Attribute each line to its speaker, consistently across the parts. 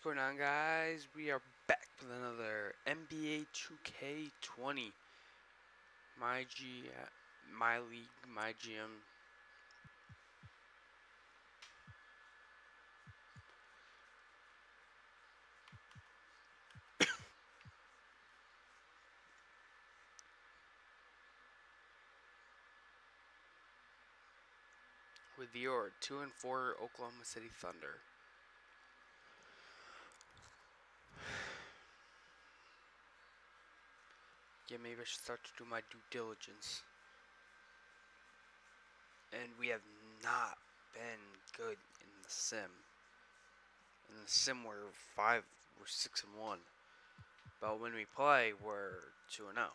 Speaker 1: going on, guys? We are back with another NBA 2K20. My league, my GM. With your 2-4 Oklahoma City Thunder. Yeah, maybe I should start to do my due diligence. And we have not been good in the sim. In the sim, we're 6-1. But when we play, we're 2-0.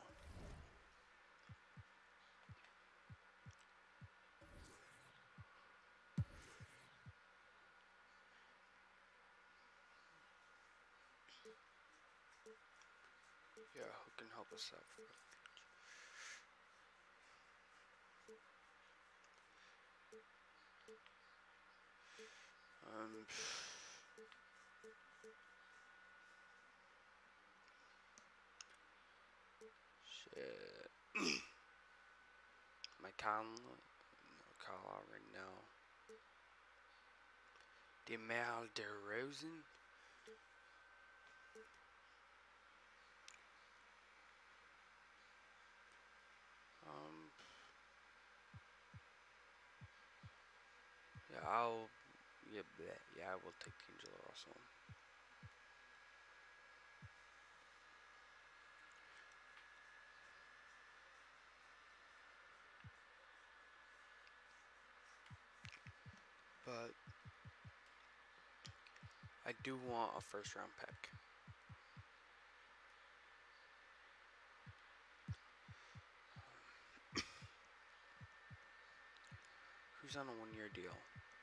Speaker 1: Yeah, who can help us out? Um, shit. My Kyle already know. DeMar DeRozan. Yeah, I will take D'Angelo Russell. But I do want a first round pick. Who's on a 1-year deal?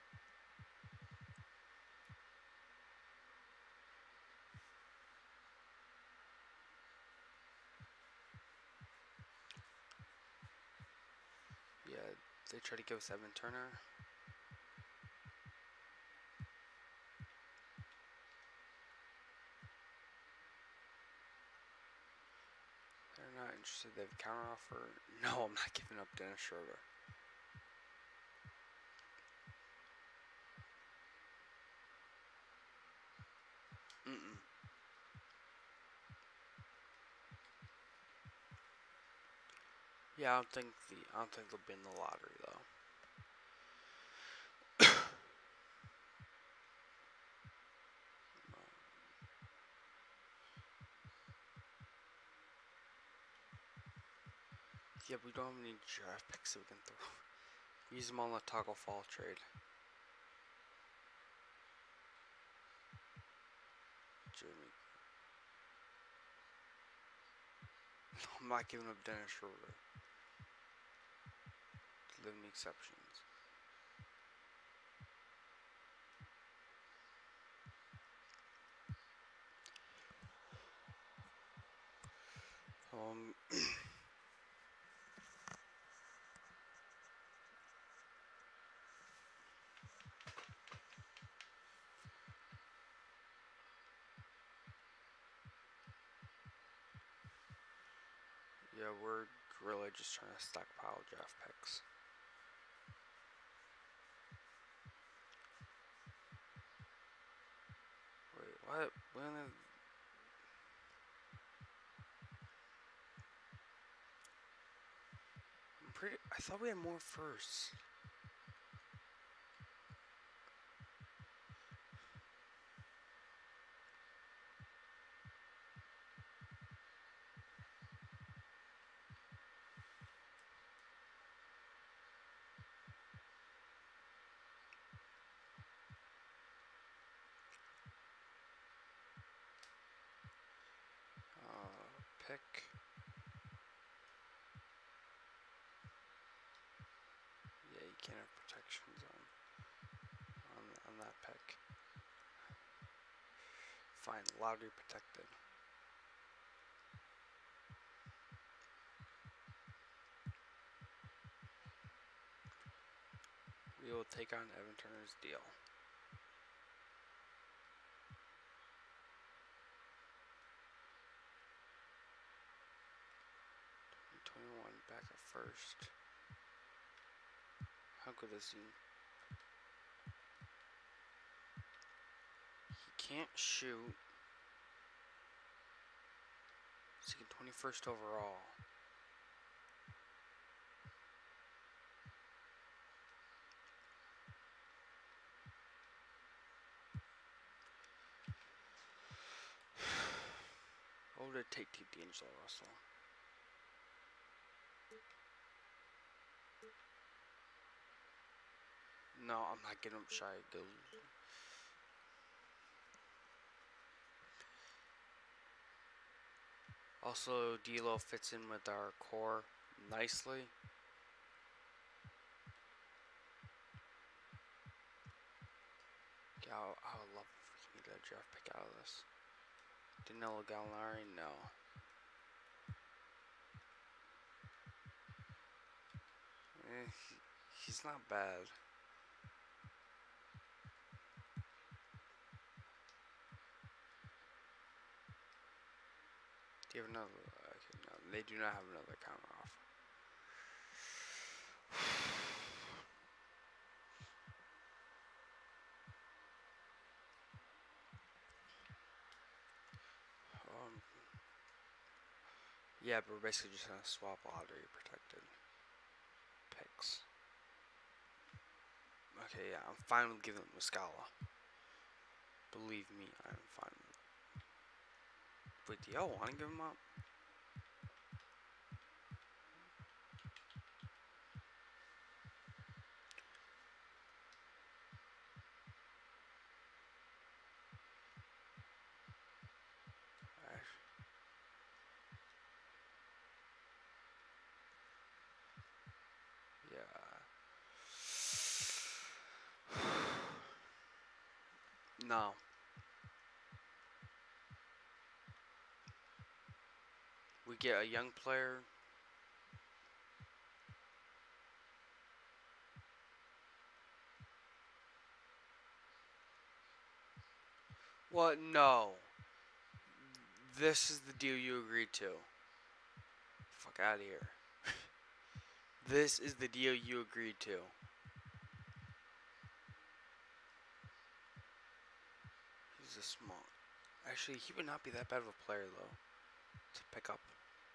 Speaker 1: Yeah, they try to give us Evan Turner. They're not interested. They have a counter offer. No, I'm not giving up Dennis Schroeder. Mm-mm. Yeah, I don't think they'll be in the lottery though. Yeah, we don't have any draft picks that we can throw. Use them on the toggle fall trade. Jimmy. I'm not giving up Dennis Schroeder. Living exceptions. Yeah, we're really just trying to stockpile draft picks. Wait, what? I thought we had more firsts. Pick. Yeah, you can't have protections on that pick. Fine, lottery protected. We will take on Evan Turner's deal. 21st. How good is he? He can't shoot. He's 21st overall. What would it take to get D'Angelo Russell? No, I'm not getting him Shai Gilgeous. Also, D'Lo fits in with our core nicely. Yeah, I would love if we can get a draft pick out of this. Danilo Gallinari, no. He's not bad. Do you have another? Okay, no, they do not have another counter offer. Yeah, but we're basically just gonna swap lottery protected picks. Okay, yeah, I'm fine with giving them Muscala. Believe me, I'm fine with it. Wait, do y'all want to give him up? Yeah. No. We get a young player. What? No. This is the deal you agreed to. Fuck out of here. This is the deal you agreed to. He's a small. Actually, he would not be that bad of a player though to pick up.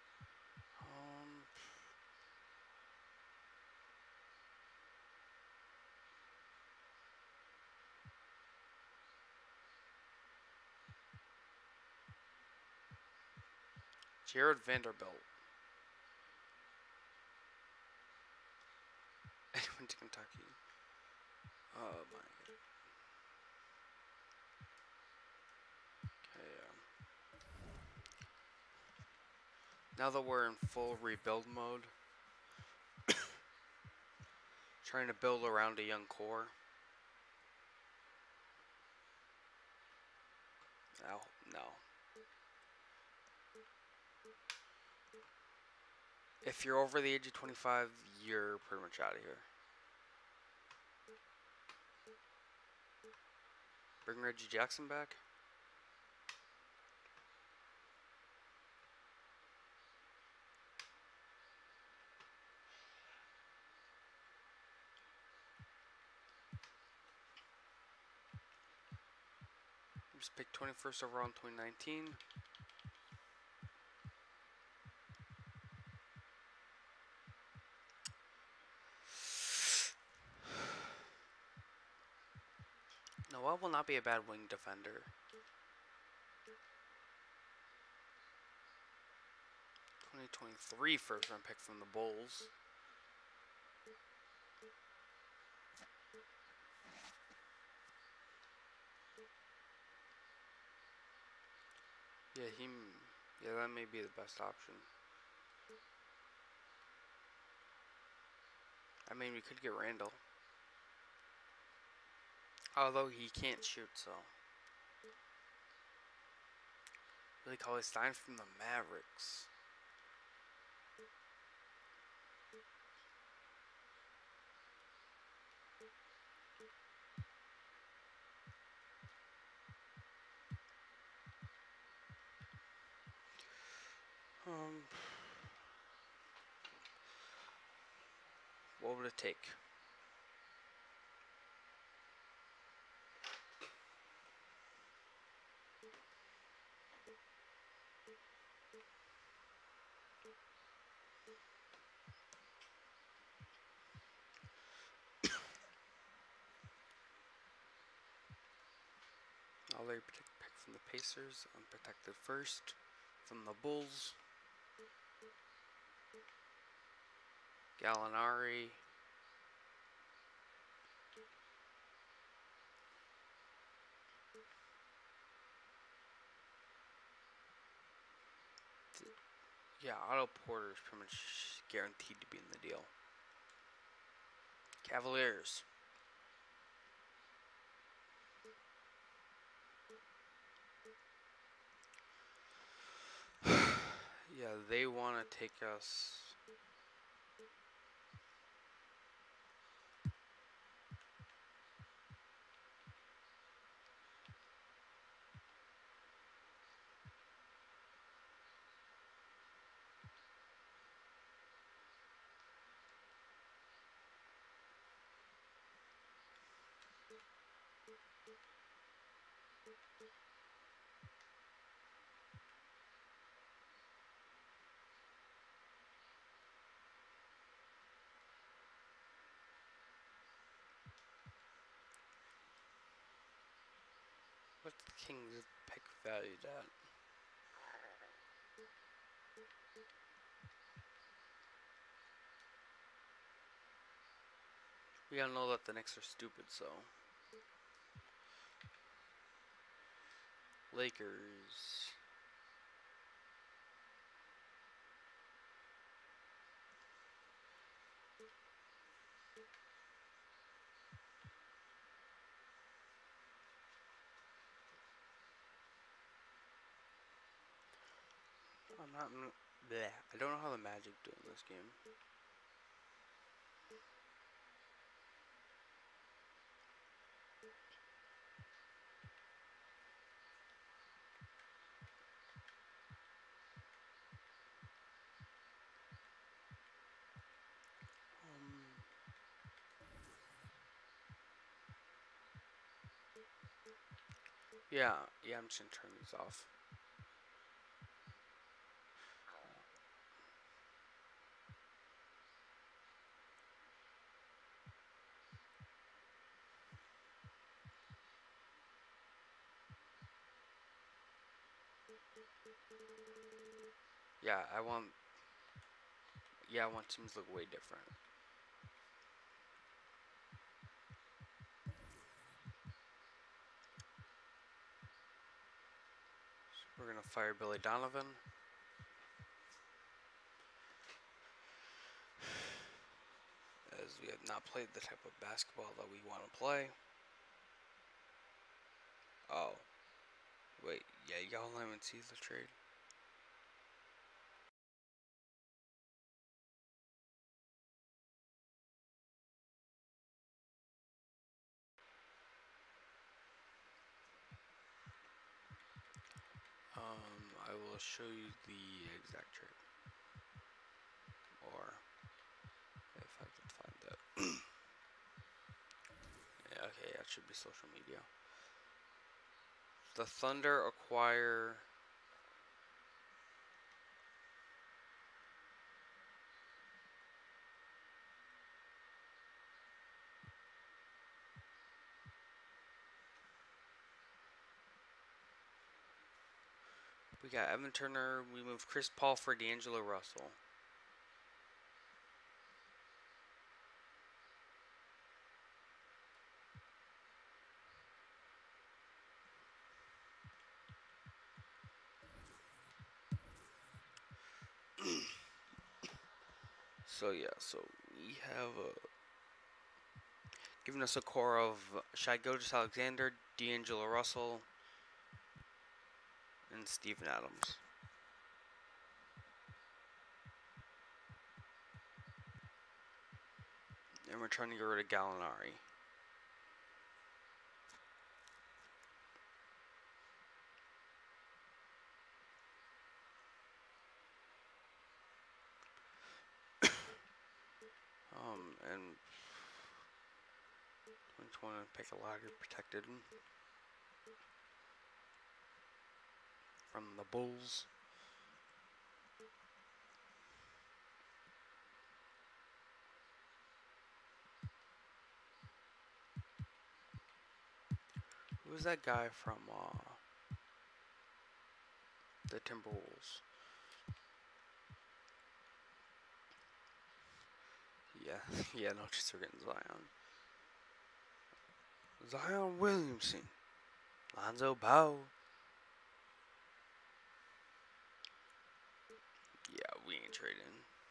Speaker 1: Jared Vanderbilt. And he went to Kentucky. Oh my god. Okay. Now that we're in full rebuild mode, trying to build around a young core. No. If you're over the age of 25, you're pretty much out of here. Bring Reggie Jackson back? Just pick 21st overall in 2019. Noel will not be a bad wing defender. 2023 first round pick from the Bulls. Yeah, that may be the best option. I mean, we could get Randall. Although he can't shoot, so. Billy Cauley-Stein from the Mavericks. What would it take? I'll let you pick from the Pacers. Unprotected first. From the Bulls. Gallinari. Yeah, Otto Porter is pretty much guaranteed to be in the deal. Cavaliers. Yeah, they want to take us. What's the Kings pick valued at? We all know that the Knicks are stupid, so. Lakers. I'm not. Bleh. I don't know how the Magic do in this game. Yeah, I'm just gonna turn these off. Yeah, I want teams to look way different. So we're gonna fire Billy Donovan. As we have not played the type of basketball that we want to play. Oh. Wait, yeah, y'all haven't seen the trade? I will show you the exact trade. Or, if I can find it. Yeah, okay, that should be social media. The Thunder acquire... We got Evan Turner. We moved Chris Paul for D'Angelo Russell. So yeah, so we have given us a core of Shai Gilgeous-Alexander, D'Angelo Russell, and Steven Adams. And we're trying to get rid of Gallinari. And 2020 pick a lottery protected from the Bulls. Who's that guy from the Timberwolves? Yeah, yeah, no, just forgetting Zion. Zion Williamson. Lonzo Ball. Yeah, we ain't trading.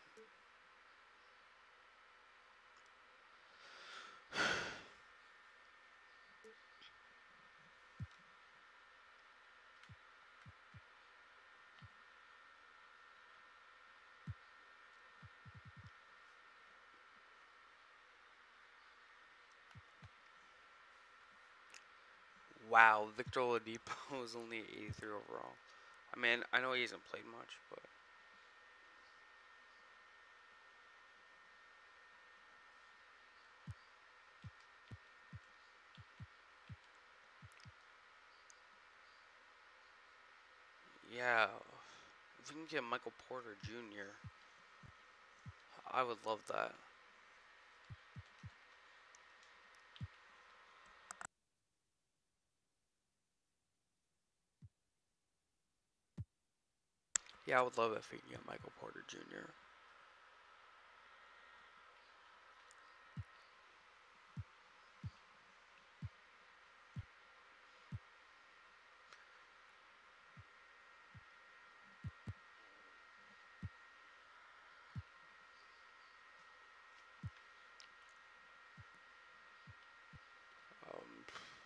Speaker 1: Wow, Victor Oladipo is only 83 overall. I mean, I know he hasn't played much, but yeah, if we can get Michael Porter Jr., I would love that. Yeah, I would love it if we can get Michael Porter Jr. Um,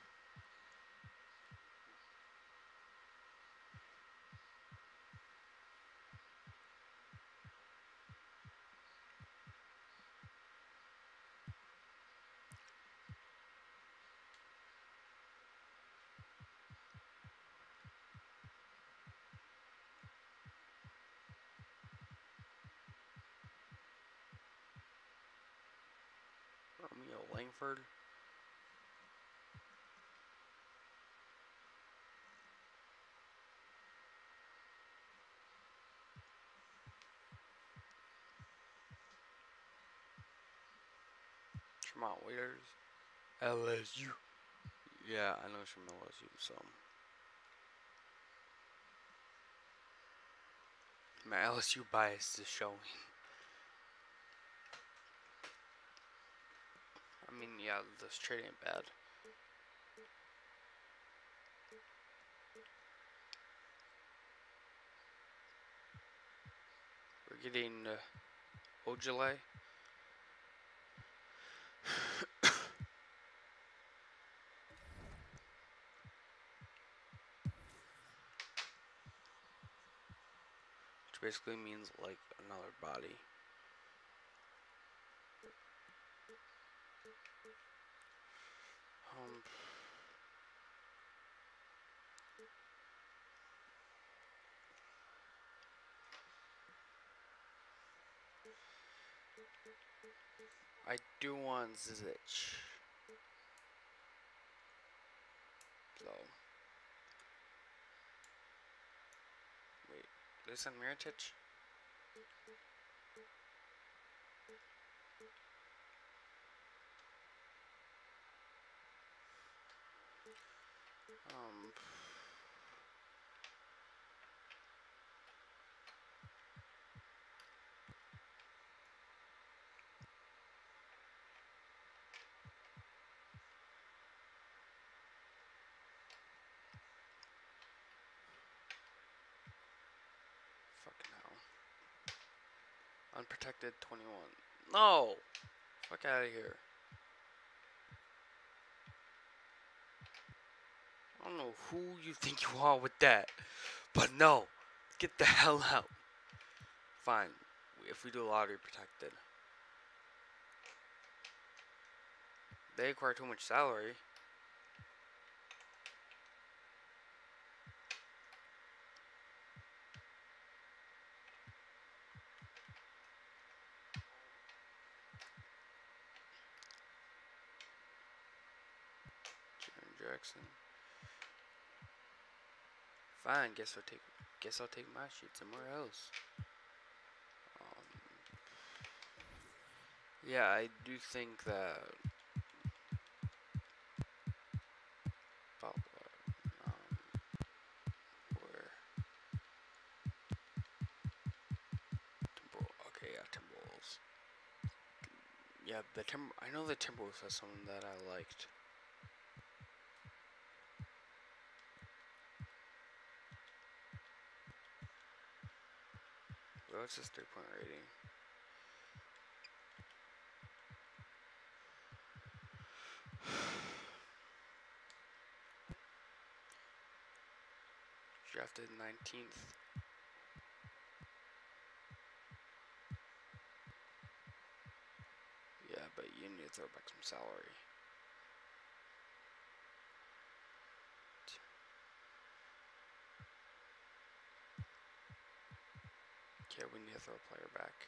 Speaker 1: Romeo Langford. Tremont Waiters. LSU. Yeah, I know he's from LSU, so. My LSU bias is showing. I mean, yeah, this trade ain't bad. We're getting Ojale. Which basically means like another body. I do want Zizic. So. Wait, did they send Miritich? Fucking hell. Unprotected 21. No! Fuck out of here. I don't know who you think you are with that. But no. Get the hell out. Fine. If we do lottery protected. They acquire too much salary. Jackson. Fine, guess I'll take my shit somewhere else. Yeah, I do think that where okay, yeah, Timberwolves. Yeah, I know the Timberwolves has someone that I liked. What's his 3-point rating? Drafted 19th. Yeah, but you need to throw back some salary. Okay, we need to throw a player back.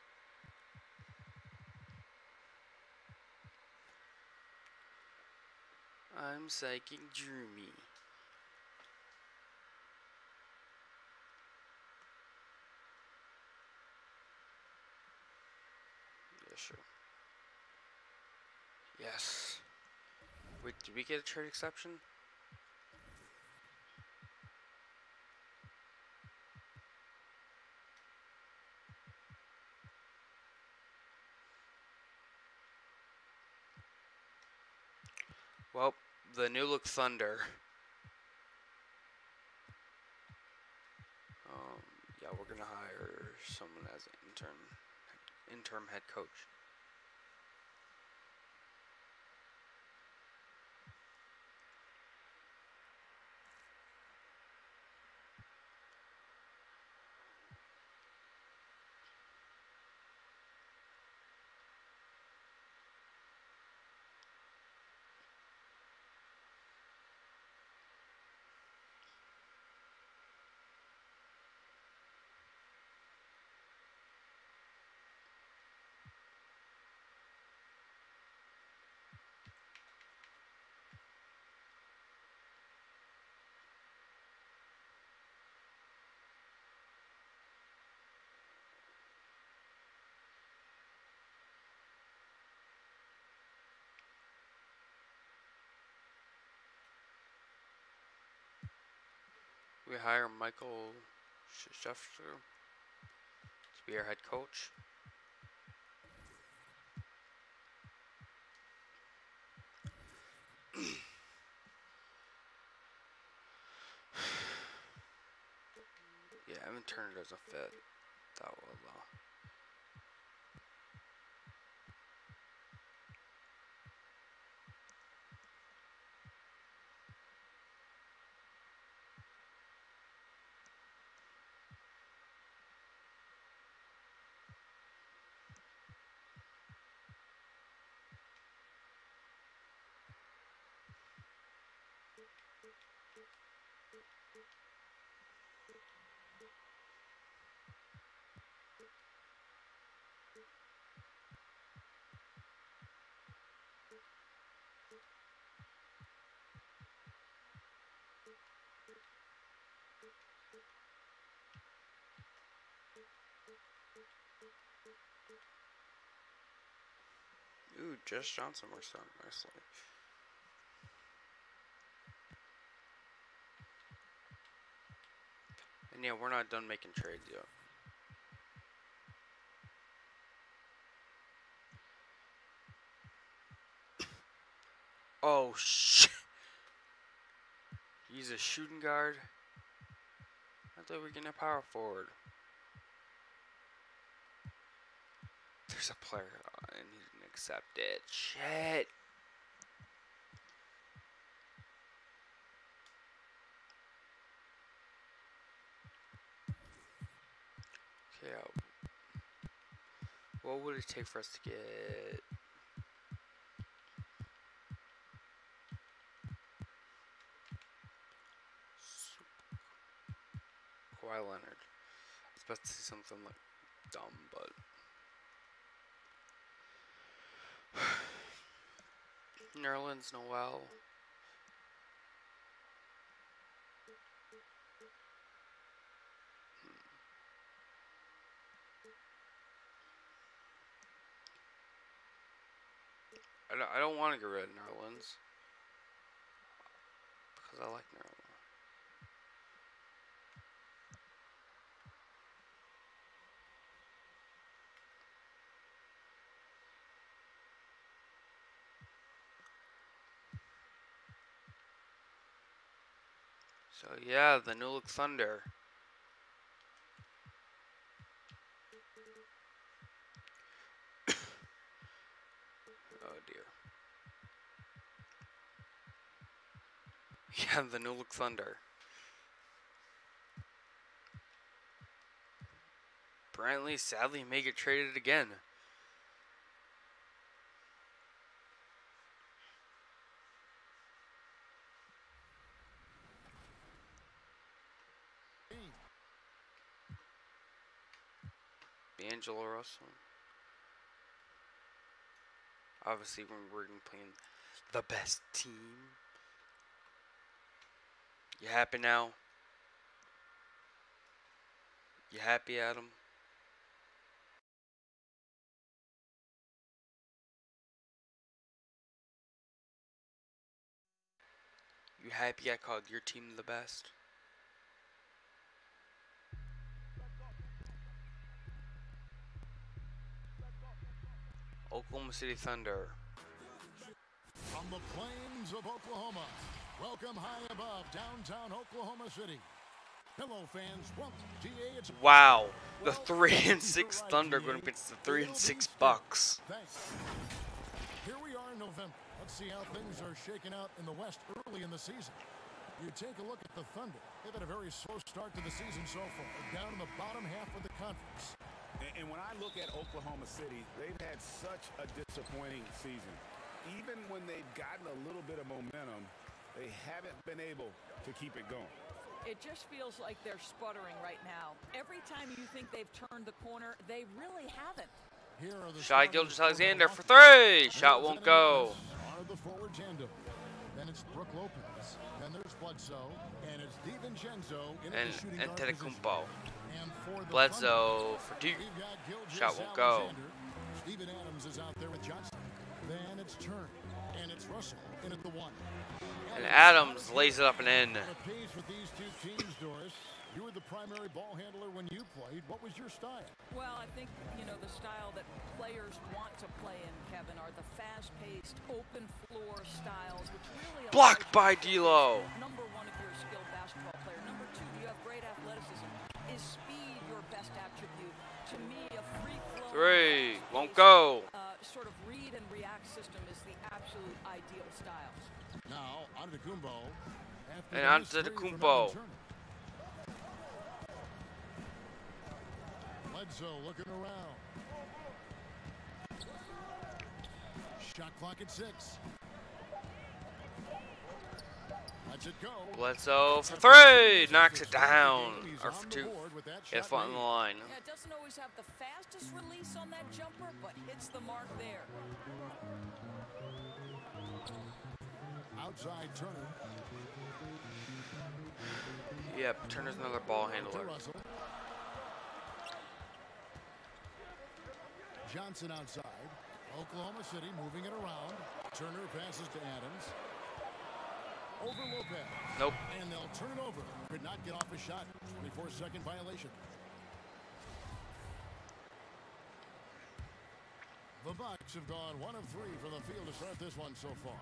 Speaker 1: I'm psyching Jeremy. Yeah, sure. Yes. Wait, did we get a trade exception? Well, the New Look Thunder. Yeah, we're gonna hire someone as an interim head coach. We hire Michael Schefter to be our head coach. Yeah, Evan Turner doesn't fit that well though. Ooh, Jess Johnson works out nicely. And yeah, we're not done making trades yet. Oh shit! He's a shooting guard. I thought we were getting a power forward. There's a player and he didn't accept it. Shit. Okay, what would it take for us to get Kawhi Leonard? I was about to say something like dumb, but Nerlens Noel. I don't want to get rid of Nerlens. Because I like Nerlens. So yeah, the new look Thunder. Oh dear. Yeah, the new look Thunder. Brantley sadly may get traded again. D'Angelo Russell. Obviously, when we're playing the best team. You happy now? You happy, Adam? You happy I called your team the best? Oklahoma City Thunder.
Speaker 2: From the plains of Oklahoma, welcome high above downtown Oklahoma City. Hello, fans. Welcome. GA, it's
Speaker 1: Wow, the 3-6 Thunder going against the 3-6 Bucks.
Speaker 2: Thanks. Here we are in November. Let's see how things are shaking out in the West early in the season. You take a look at the Thunder. They've had a very slow start to the season so far. They're down in the bottom half of the conference.
Speaker 3: And when I look at Oklahoma City, they've had such a disappointing season. Even when they've gotten a little bit of momentum, they haven't been able to keep it going.
Speaker 4: It just feels like they're sputtering right now. Every time you think they've turned the corner, they really haven't.
Speaker 2: Here are the
Speaker 1: Shai Gilgeous-Alexander for three. Shot won't go.
Speaker 2: Are the forward tandem. Then it's Brook Lopez. Then there's Bledsoe. And it's DiVincenzo in
Speaker 1: And
Speaker 2: the shooting guard
Speaker 1: Antetokounmpo.
Speaker 2: position. And for the
Speaker 1: Bledsoe
Speaker 2: Thunder,
Speaker 1: for two.
Speaker 2: we've got Gilgeous
Speaker 1: Shot won't go.
Speaker 2: Alexander. Steven Adams is out there with Johnson. Then it's Turner. And it's Russell in at the one.
Speaker 1: And Adams lays it up and in.
Speaker 2: On a pace with these two teams, Doris. You were the primary ball handler when you played. What was your style?
Speaker 4: Well, I think, the style that players want to play in, Kevin, are the fast-paced, open-floor styles, which really
Speaker 1: Blocked by D'Lo.
Speaker 4: Number one, if you're a skilled basketball player. Number two, you have great athleticism. Is speed your best attribute? To me, a free-flow,
Speaker 1: Three. Won't go.
Speaker 4: sort of read and react system is the absolute ideal style.
Speaker 2: Now, Antetokounmpo.
Speaker 1: And Antetokounmpo.
Speaker 2: Bledsoe looking around. Shot clock at 6. Lets it go.
Speaker 1: Bledsoe for three. Knocks it down. Or for two. Get foot on the line.
Speaker 4: Yeah, it doesn't always have the fastest release on that jumper, but hits the mark there.
Speaker 2: Outside Turner.
Speaker 1: Yep, Turner's another ball handler.
Speaker 2: Russell. Johnson outside. Oklahoma City moving it around. Turner passes to Adams. Over Lopez.
Speaker 1: Nope.
Speaker 2: And they'll turn it over. Could not get off a shot. 24-second violation. The Bucks have gone 1 of 3 from the field to start this one so far.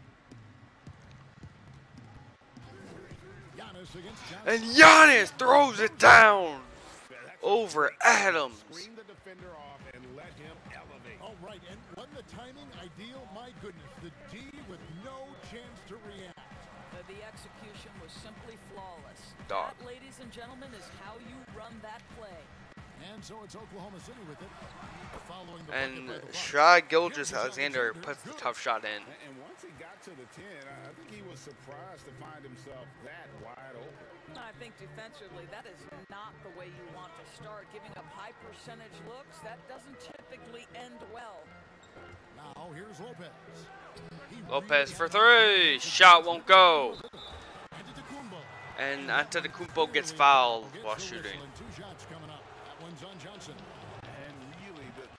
Speaker 2: Giannis against Johnson.
Speaker 1: And Giannis throws it down over Adams.
Speaker 3: Screen the defender off and let him elevate.
Speaker 2: Oh, right. And wasn't the timing ideal? My goodness. The D with no chance to react.
Speaker 4: The execution was simply flawless.
Speaker 1: Dog.
Speaker 4: That, ladies and gentlemen, is how you run that play.
Speaker 2: And so it's Oklahoma City with it. Following the
Speaker 1: And
Speaker 2: bucket by the Bucks.
Speaker 1: Shai Gilgeous-Alexander puts the tough shot in.
Speaker 3: And once he got to the 10, I think he was surprised to find himself that wide open.
Speaker 4: I think defensively, that is not the way you want to start. Giving up high percentage looks, that doesn't typically end well.
Speaker 2: Now here's Lopez.
Speaker 1: Lopez for three. Shot won't go.
Speaker 2: Antetokounmpo.
Speaker 1: And Antetokounmpo gets fouled while shooting.
Speaker 2: 2 shots coming up. That one's on Johnson.
Speaker 3: And really,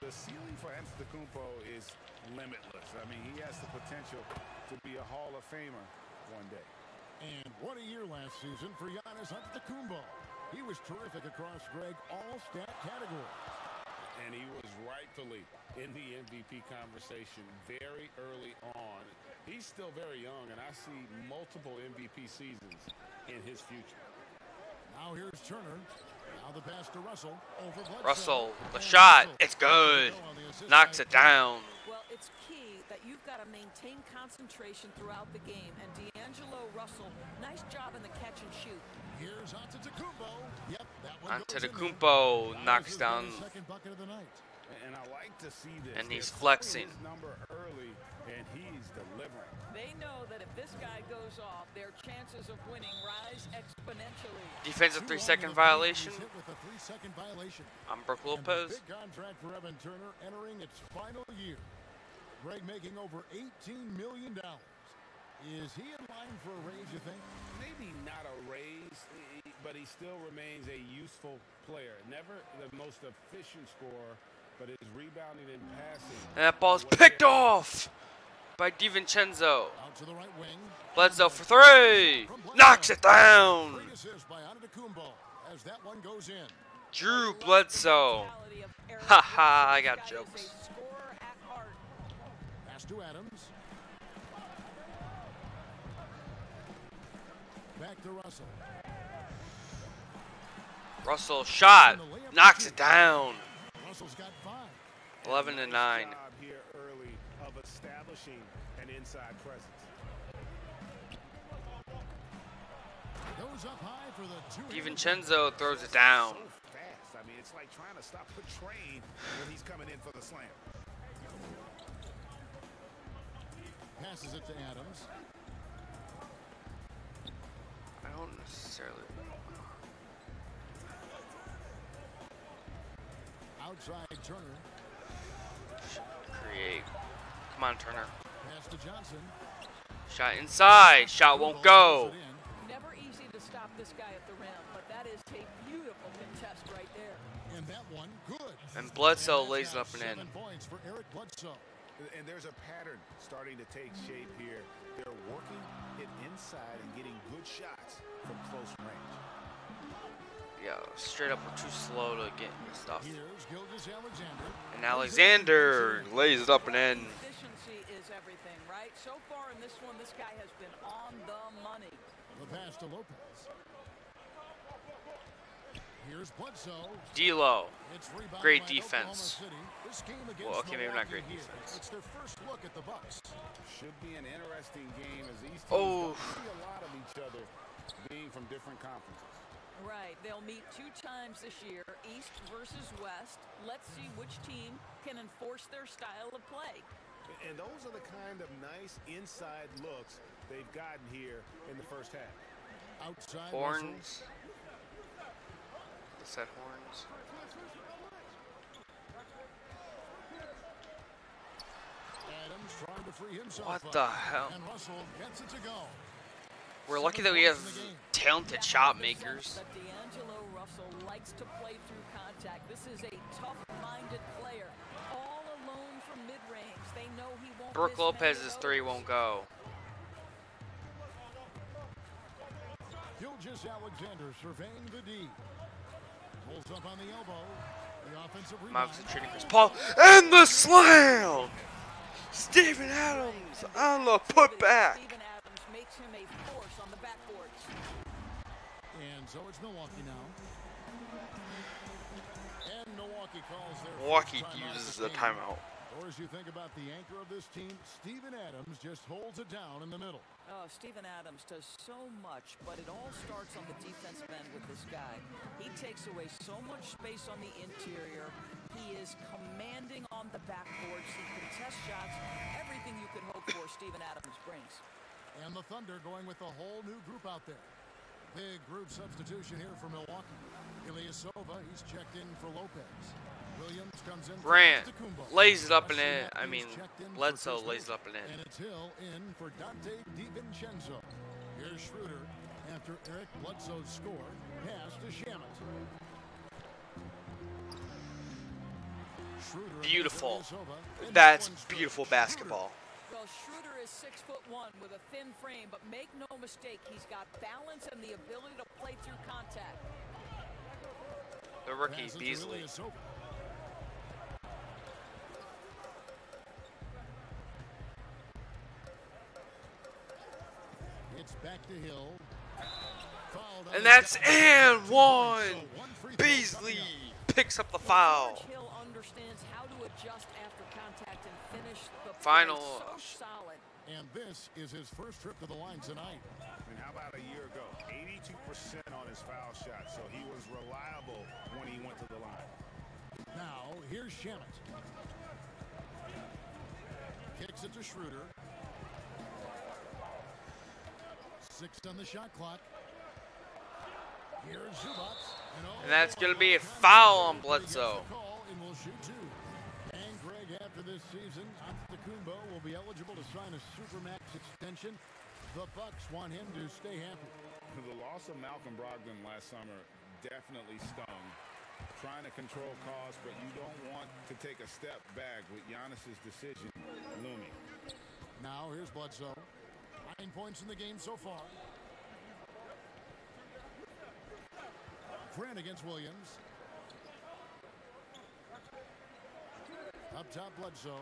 Speaker 3: The ceiling for Antetokounmpo is limitless. I mean, he has the potential to be a Hall of Famer one day.
Speaker 2: And what a year last season for Giannis Antetokounmpo. He was terrific across, Greg, all stat categories.
Speaker 3: And he was rightfully in the MVP conversation very early on. He's still very young, and I see multiple MVP seasons in his future.
Speaker 2: Now here's Turner. Now the pass to Russell. Over Bledsoe.
Speaker 1: Russell, the
Speaker 2: And
Speaker 1: shot,
Speaker 2: Russell.
Speaker 1: it's good.
Speaker 2: On the assist
Speaker 1: Knocks
Speaker 2: by
Speaker 1: it down.
Speaker 4: Well, it's key that you've got to maintain concentration throughout the game. And D'Angelo Russell, nice job in the catch and shoot.
Speaker 2: Here's Antetokounmpo. Yep, that one goes in there.
Speaker 1: Antetokounmpo
Speaker 2: Giannis
Speaker 1: knocks
Speaker 2: has
Speaker 1: down,
Speaker 2: got his second bucket of the night.
Speaker 3: And I like to see this.
Speaker 1: and he's
Speaker 3: They're
Speaker 1: flexing.
Speaker 3: his number early, and he's delivering.
Speaker 4: They know that if this guy goes off, their chances of winning rise exponentially.
Speaker 1: Defensive
Speaker 2: 2 on
Speaker 1: 3-second
Speaker 2: the play.
Speaker 1: violation
Speaker 2: He's hit with a 3-second violation.
Speaker 1: on Brook
Speaker 2: And the
Speaker 1: Lopez.
Speaker 2: big contract for Evan Turner entering its final year. Greg making over $18 million. Is he in line for a raise, you think?
Speaker 3: Maybe not a raise, but he still remains a useful player. Never the most efficient scorer, but his rebounding and passing.
Speaker 1: And that ball's picked off by DiVincenzo.
Speaker 2: Out to the right wing.
Speaker 1: Bledsoe for 3. Knocks it down.
Speaker 2: Great assist by Antetokounmpo as that one goes in.
Speaker 1: Drew Bledsoe.
Speaker 4: Mentality of Eric
Speaker 1: Ha ha, I
Speaker 4: Bledsoe.
Speaker 1: got
Speaker 4: This guy
Speaker 1: jokes.
Speaker 4: is a scorer at heart.
Speaker 2: Pass to Adams. Back to Russell.
Speaker 1: Russell shot. Knocks it down.
Speaker 2: Russell's got 5.
Speaker 1: 11 to 9.
Speaker 3: Nice job here early of establishing an inside presence.
Speaker 2: Goes up high for the 2.
Speaker 1: DiVincenzo throws it down.
Speaker 3: So fast. I mean, it's like trying to stop a train when he's coming in for the slam.
Speaker 2: Passes it to Adams.
Speaker 1: I don't necessarily.
Speaker 2: Outside Turner.
Speaker 1: Create. Come on, Turner.
Speaker 2: Pass to Johnson.
Speaker 1: Shot inside. Shot won't go.
Speaker 2: Pulls it in.
Speaker 4: Never easy to stop this guy at the rim, but that is a beautiful contest right there.
Speaker 2: And that one, good.
Speaker 1: And Bledsoe
Speaker 2: And
Speaker 1: lays
Speaker 2: that's
Speaker 1: it up
Speaker 2: now
Speaker 1: and in.
Speaker 2: 7 points for Eric Bledsoe.
Speaker 3: And there's a pattern starting to take shape here. They're working it inside and getting good shots from close range.
Speaker 1: Yeah, straight up we're too slow to get this stuff.
Speaker 2: Here's Gilgeous-Alexander.
Speaker 1: And Alexander lays it up and in.
Speaker 4: Efficiency is everything, right? So far in this one, this guy has been on the money.
Speaker 2: The pass to Lopez. Here's Bledsoe.
Speaker 1: D'Lo.
Speaker 2: It's rebounded
Speaker 1: Great
Speaker 2: by Oklahoma
Speaker 1: defense.
Speaker 2: City. This game against
Speaker 1: Well, okay, maybe not
Speaker 2: Milwaukee
Speaker 1: great
Speaker 2: here.
Speaker 1: defense.
Speaker 2: It's their first look at the Bucks.
Speaker 3: Should be an interesting game as these teams
Speaker 1: Oh.
Speaker 3: don't see a lot of each other being from different conferences.
Speaker 4: Right, they'll meet 2 times this year, East versus West. Let's see which team can enforce their style of play.
Speaker 3: And those are the kind of nice inside looks they've gotten here in the first half.
Speaker 2: Outside
Speaker 1: Horns. They said horns.
Speaker 2: Adams trying to free himself
Speaker 1: What
Speaker 2: up.
Speaker 1: the hell?
Speaker 2: And Russell gets it to go.
Speaker 1: We're lucky that we have talented shot makers.
Speaker 4: That D'Angelo Russell likes to play through contact. This is a tough-minded player. All alone from mid-range. They know he won't
Speaker 1: Brook
Speaker 4: miss many
Speaker 1: Lopez's
Speaker 4: of
Speaker 1: 3
Speaker 4: those.
Speaker 1: won't go.
Speaker 2: Gilgeous-Alexander surveying the D. Pulls up on the elbow. The offensive rebound.
Speaker 1: Mavs are treating Chris Paul. And the slam! Steven Adams on the putback.
Speaker 4: Steven Adams makes him a force on the backboards.
Speaker 2: And so it's Milwaukee now. And Milwaukee calls their
Speaker 1: Milwaukee
Speaker 2: first timeout
Speaker 1: uses
Speaker 2: of
Speaker 1: a
Speaker 2: the game.
Speaker 1: timeout.
Speaker 2: Or as you think about the anchor of this team, Steven Adams just holds it down in the middle.
Speaker 4: Oh, Steven Adams does so much, but it all starts on the defensive end with this guy. He takes away so much space on the interior. He is commanding on the backboards. He contests shots. Everything you could hope for, Steven Adams brings.
Speaker 2: And the Thunder going with a whole new group out there. Big group substitution here for Milwaukee. Ilyasova, he's checked in for Lopez. Williams comes in for
Speaker 1: Grant
Speaker 2: Antetokounmpo.
Speaker 1: lays it up and
Speaker 2: Wesley
Speaker 1: in. I
Speaker 2: Matthews
Speaker 1: mean,
Speaker 2: checked in for
Speaker 1: Bledsoe
Speaker 2: Chris
Speaker 1: lays it
Speaker 2: Paul.
Speaker 1: up and in.
Speaker 2: And it's Hill in for Dante DiVincenzo. Here's Schroeder after Eric Bledsoe's score. Pass to Shamet.
Speaker 1: Beautiful. That's beautiful basketball.
Speaker 4: Well, Schroeder is 6'1" with a thin frame, but make no mistake, he's got balance and the ability to play through contact.
Speaker 1: The rookie, Beasley.
Speaker 2: It's back to Hill.
Speaker 1: And that's and one. Beasley picks up the foul.
Speaker 4: Hill understands how to adjust after contact and finish the
Speaker 1: Final.
Speaker 4: so solid.
Speaker 2: And this is his first trip to the line tonight.
Speaker 3: And how about a year ago? 82% on his foul shot, so he was reliable when he went to the line.
Speaker 2: Now, here's Shamet. Kicks it to Schroeder. 6 on the shot clock. Here's Zubac.
Speaker 1: And that's going to be a foul on Bledsoe.
Speaker 2: And we'll shoot 2. And Greg, after this season, Antetokounmpo will be eligible to sign a Supermax extension. The Bucks want him to stay happy.
Speaker 3: The loss of Malcolm Brogdon last summer definitely stung. Trying to control costs, but you don't want to take a step back with Giannis's decision looming.
Speaker 2: Now here's Bledsoe. 9 points in the game so far. Grant against Williams. Up top, Bledsoe.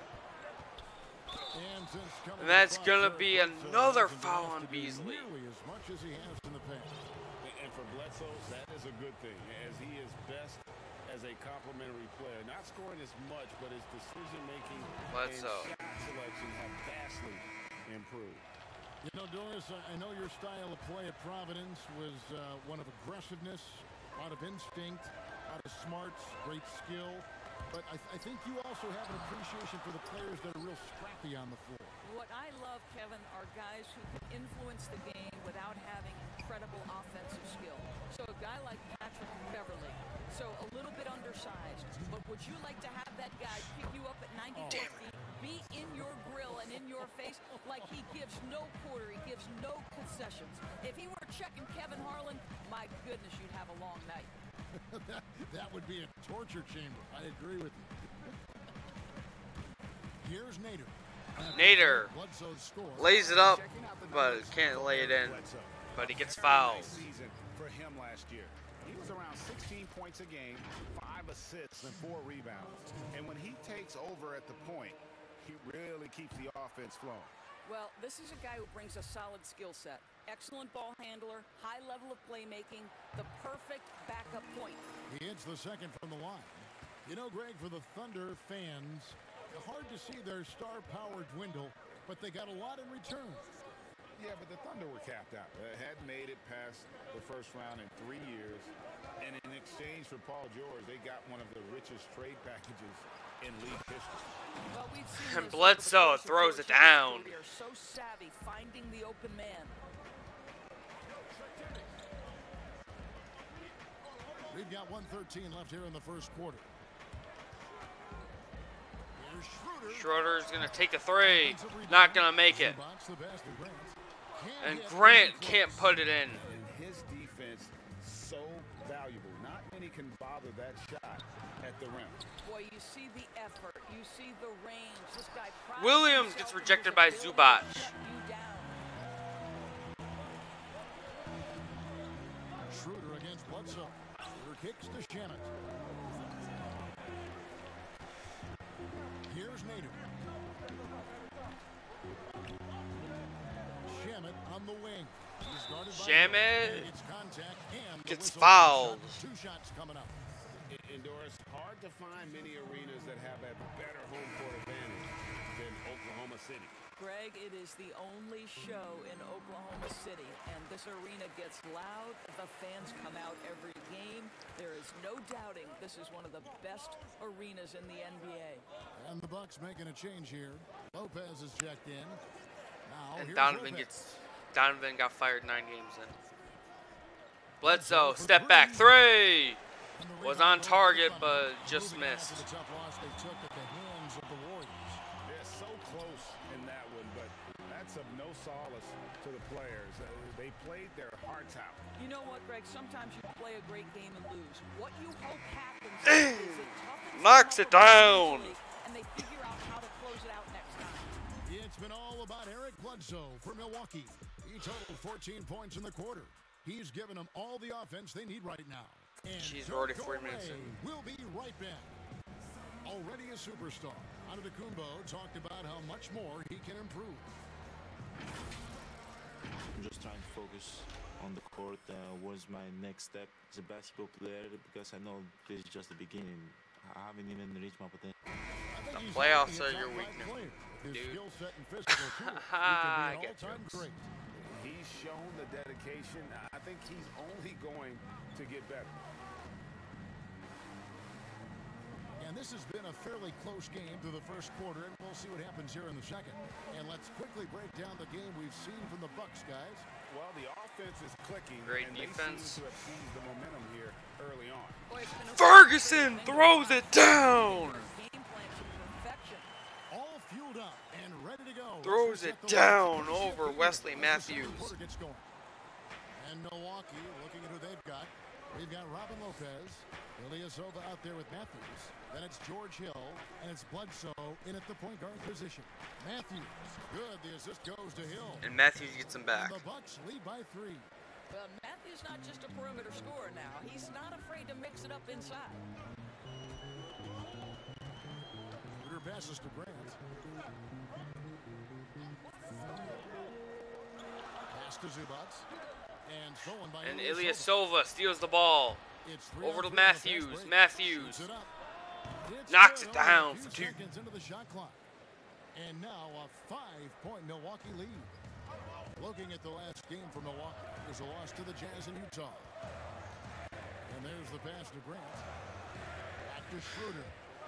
Speaker 1: And that's going to be another foul on Beasley.
Speaker 2: Nearly as much as he has in the past.
Speaker 3: And for Bledsoe, that is a good thing, as he is best as a complementary player. Not scoring as much, but his decision-making and shot selection have vastly improved.
Speaker 2: You know, Doris, I know your style of play at Providence was one of aggressiveness, a lot of instinct, a lot of smarts, great skill. But I think you also have an appreciation for the players that are real scrappy on the floor.
Speaker 4: What I love, Kevin, are guys who can influence the game without having incredible offensive skill. So a guy like Patrick Beverly, so a little bit undersized, but would you like to have that guy pick you up at 94 feet, be in your grill and in your face like he gives no quarter, he gives no concessions? If he were checking Kevin Harlan, my goodness, you'd have a long night.
Speaker 2: That would be a torture chamber. I agree with you. Here's Nader.
Speaker 1: Nader lays it up, but can't lay it in. But he gets fouled.
Speaker 3: Season for him last year. He was around 16 points a game, 5 assists, and 4 rebounds. And when he takes over at the point, he really keeps the offense flowing.
Speaker 4: Well, this is a guy who brings a solid skill set. Excellent ball handler, high level of playmaking, the perfect backup point.
Speaker 2: He hits the second from the line. You know, Greg, for the Thunder fans, hard to see their star power dwindle, but they got a lot in return.
Speaker 3: Yeah, but the Thunder were capped out. They hadn't made it past the first round in 3 years. And in exchange for Paul George, they got one of the richest trade packages in league history.
Speaker 4: Well, we've seen
Speaker 1: And Bledsoe throws it down.
Speaker 4: They are so savvy finding the open man.
Speaker 2: We've got 1:13 left here in the first quarter. Here's Schroeder.
Speaker 1: Schroeder's going to take a three. Not going to make it. And Grant can't put it in.
Speaker 3: And his defense so valuable. Not many can bother that shot at the rim.
Speaker 4: Boy, you see the effort, you see the range. This guy
Speaker 1: Williams gets rejected by Zubac.
Speaker 2: Schroeder against Bledsoe. Schroeder kicks to Shamet. Here's Nader. Shamet on the wing. He's guarded by
Speaker 1: Shamet
Speaker 2: gets contact and
Speaker 1: gets fouled.
Speaker 2: 2 shots coming up.
Speaker 3: Doris, hard to find many arenas that have a better home court advantage than Oklahoma City.
Speaker 4: Greg, it is the only show in Oklahoma City, and this arena gets loud. The fans come out every game. There is no doubting this is one of the best arenas in the NBA.
Speaker 2: And the Bucks making a change here. Lopez is checked in. Now
Speaker 1: And
Speaker 2: here's
Speaker 1: Donovan got fired 9 games in. Bledsoe, step back, 3! Was on target, but just missed.
Speaker 2: The tough loss they took at the hands of the Warriors.
Speaker 3: They're so close in that one, but that's of no solace to the players. They played their hearts out.
Speaker 4: You know what, Greg? Sometimes you play a great game and lose. What you hope happens is it toughens
Speaker 1: knocks it down.
Speaker 4: And they figure out how to close it out next time.
Speaker 2: It's been all about Eric Bledsoe for Milwaukee. He totaled 14 points in the quarter. He's given them all the offense they need right now. And
Speaker 1: she's already 40 minutes in.
Speaker 2: We'll be right back. Already a superstar, Antetokounmpo talked about how much more he can improve.
Speaker 5: I'm just trying to focus on the court. What's my next step as a basketball player? Because I know this is just the beginning. I haven't even reached my potential.
Speaker 1: The playoffs are your weakness,
Speaker 2: His
Speaker 1: dude.
Speaker 2: skill set and physical too. He can be an all-time great.
Speaker 3: He's shown the dedication. I think he's only going to get better.
Speaker 2: And this has been a fairly close game through the first quarter, and we'll see what happens here in the second. And let's quickly break down the game we've seen from the Bucks, guys.
Speaker 3: Well, the offense is clicking.
Speaker 1: Great
Speaker 3: and
Speaker 1: defense.
Speaker 3: They seem to have seized the momentum here early on.
Speaker 1: Ferguson throws it down.
Speaker 4: Game plan to perfection.
Speaker 2: All fueled up and ready to go.
Speaker 1: Throws it down over Wesley Matthews.
Speaker 2: And Milwaukee looking at who they've got. We've got Robin Lopez, Ilyasova out there with Matthews. Then it's George Hill, and it's Bledsoe in at the point guard position. Matthews, good. The assist goes to Hill.
Speaker 1: And Matthews gets him back.
Speaker 2: And the Bucks lead by 3.
Speaker 4: Well, Matthews not just a perimeter scorer now. He's not afraid to mix it up inside.
Speaker 2: Schroeder passes to Grant. Pass to Zubats. And stolen by
Speaker 1: And Ilyasova steals the ball. Over to Matthews. Matthews knocks it down for 2.
Speaker 2: Seconds into the shot clock. And now a 5-point Milwaukee lead. Looking at the last game for Milwaukee, there's a loss to the Jazz in Utah. And there's the pass to Grant. Back to Schroeder.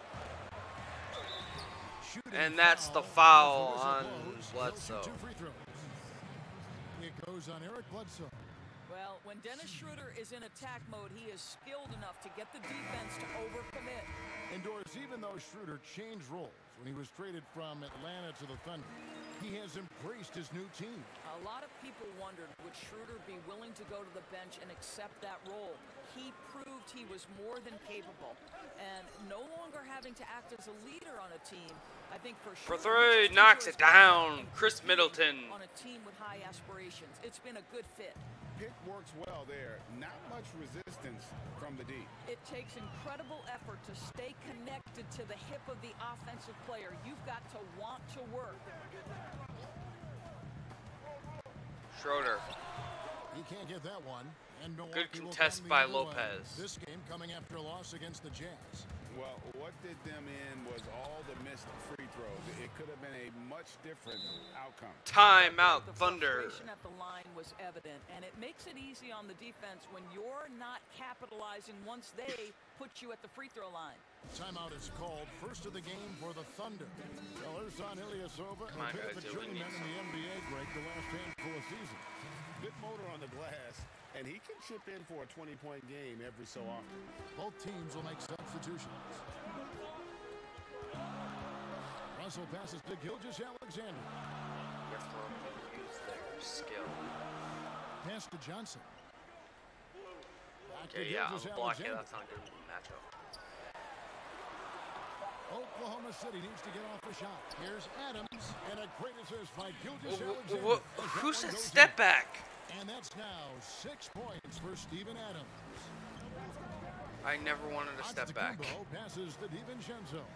Speaker 1: And that's the foul on Bledsoe.
Speaker 2: 2 free throws. It goes on Eric Bledsoe.
Speaker 4: Well, when Dennis Schroeder is in attack mode, he is skilled enough to get the defense to overcommit.
Speaker 2: And Doris, even though Schroeder changed roles when he was traded from Atlanta to the Thunder, he has embraced his new team.
Speaker 4: A lot of people wondered, would Schroeder be willing to go to the bench and accept that role? He proved he was more than capable. And no longer having to act as a leader on a team, I think for Schroeder,
Speaker 1: 3, knocks it down. Chris Middleton.
Speaker 4: On a team with high aspirations. It's been a good fit.
Speaker 3: Pick works well there. Not much resistance from the D.
Speaker 4: It takes incredible effort to stay connected to the hip of the offensive player. You've got to want to work.
Speaker 1: Schroeder.
Speaker 2: He can't get that one. And
Speaker 1: Good
Speaker 2: Milwaukee will
Speaker 1: contest
Speaker 2: come the
Speaker 1: by
Speaker 2: other way.
Speaker 1: Lopez.
Speaker 2: This game coming after a loss against the Jazz.
Speaker 3: Well, what did them in was all the missed free throws. It could have been a much different outcome.
Speaker 1: Timeout,
Speaker 4: The
Speaker 1: Thunder.
Speaker 4: frustration at the line was evident, and it makes it easy on the defense when you're not capitalizing once they put you at the free throw line.
Speaker 2: Timeout is called. First of the game for the Thunder. Well, there's on Ilyasova,
Speaker 1: Come on,
Speaker 2: a bit of
Speaker 1: guys,
Speaker 2: a
Speaker 1: we need
Speaker 2: journeyman in the NBA, Greg, the last handful of seasons.
Speaker 3: Good motor on the glass, and he can chip in for a 20-point game every so often.
Speaker 2: Both teams will make substitutions. Russell passes to Gilgeous-Alexander.
Speaker 1: You have to use their skill.
Speaker 2: Pass to Johnson. Back to
Speaker 1: Okay, yeah, I'm blocking.
Speaker 2: Gilgeous-Alexander.
Speaker 1: That's not a good matchup.
Speaker 2: Oklahoma City needs to get off the shot. Here's Adams, and a great assist by Gilgeous-Alexander.
Speaker 1: Who's that step back?
Speaker 2: And that's now 6 points for Steven Adams.
Speaker 1: I never wanted to step back.
Speaker 2: Antetokounmpo passes to DiVincenzo.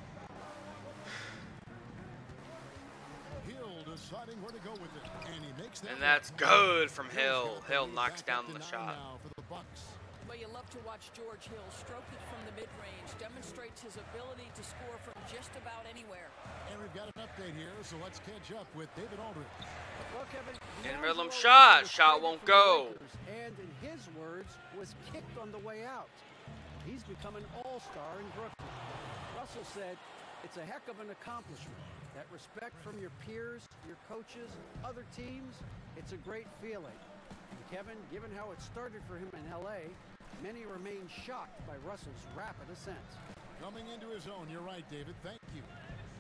Speaker 2: Hill deciding where to go with it, and he makes that.
Speaker 1: And that's good from Hill. Hill knocks down the shot.
Speaker 2: Now for the Bucks.
Speaker 4: Well, you love to watch George Hill stroke it from the mid-range, demonstrates his ability to score from just about anywhere.
Speaker 2: And we've got an update here, so let's catch up with David Aldridge.
Speaker 6: Well, Kevin,
Speaker 1: In rhythm shot. Shot won't go.
Speaker 6: and in his words, was kicked on the way out. He's become an all-star in Brooklyn. Russell said, it's a heck of an accomplishment. That respect from your peers, your coaches, other teams, it's a great feeling. And Kevin, given how it started for him in L.A., many remain shocked by Russell's rapid ascent.
Speaker 2: Coming into his own, you're right, David. Thank you.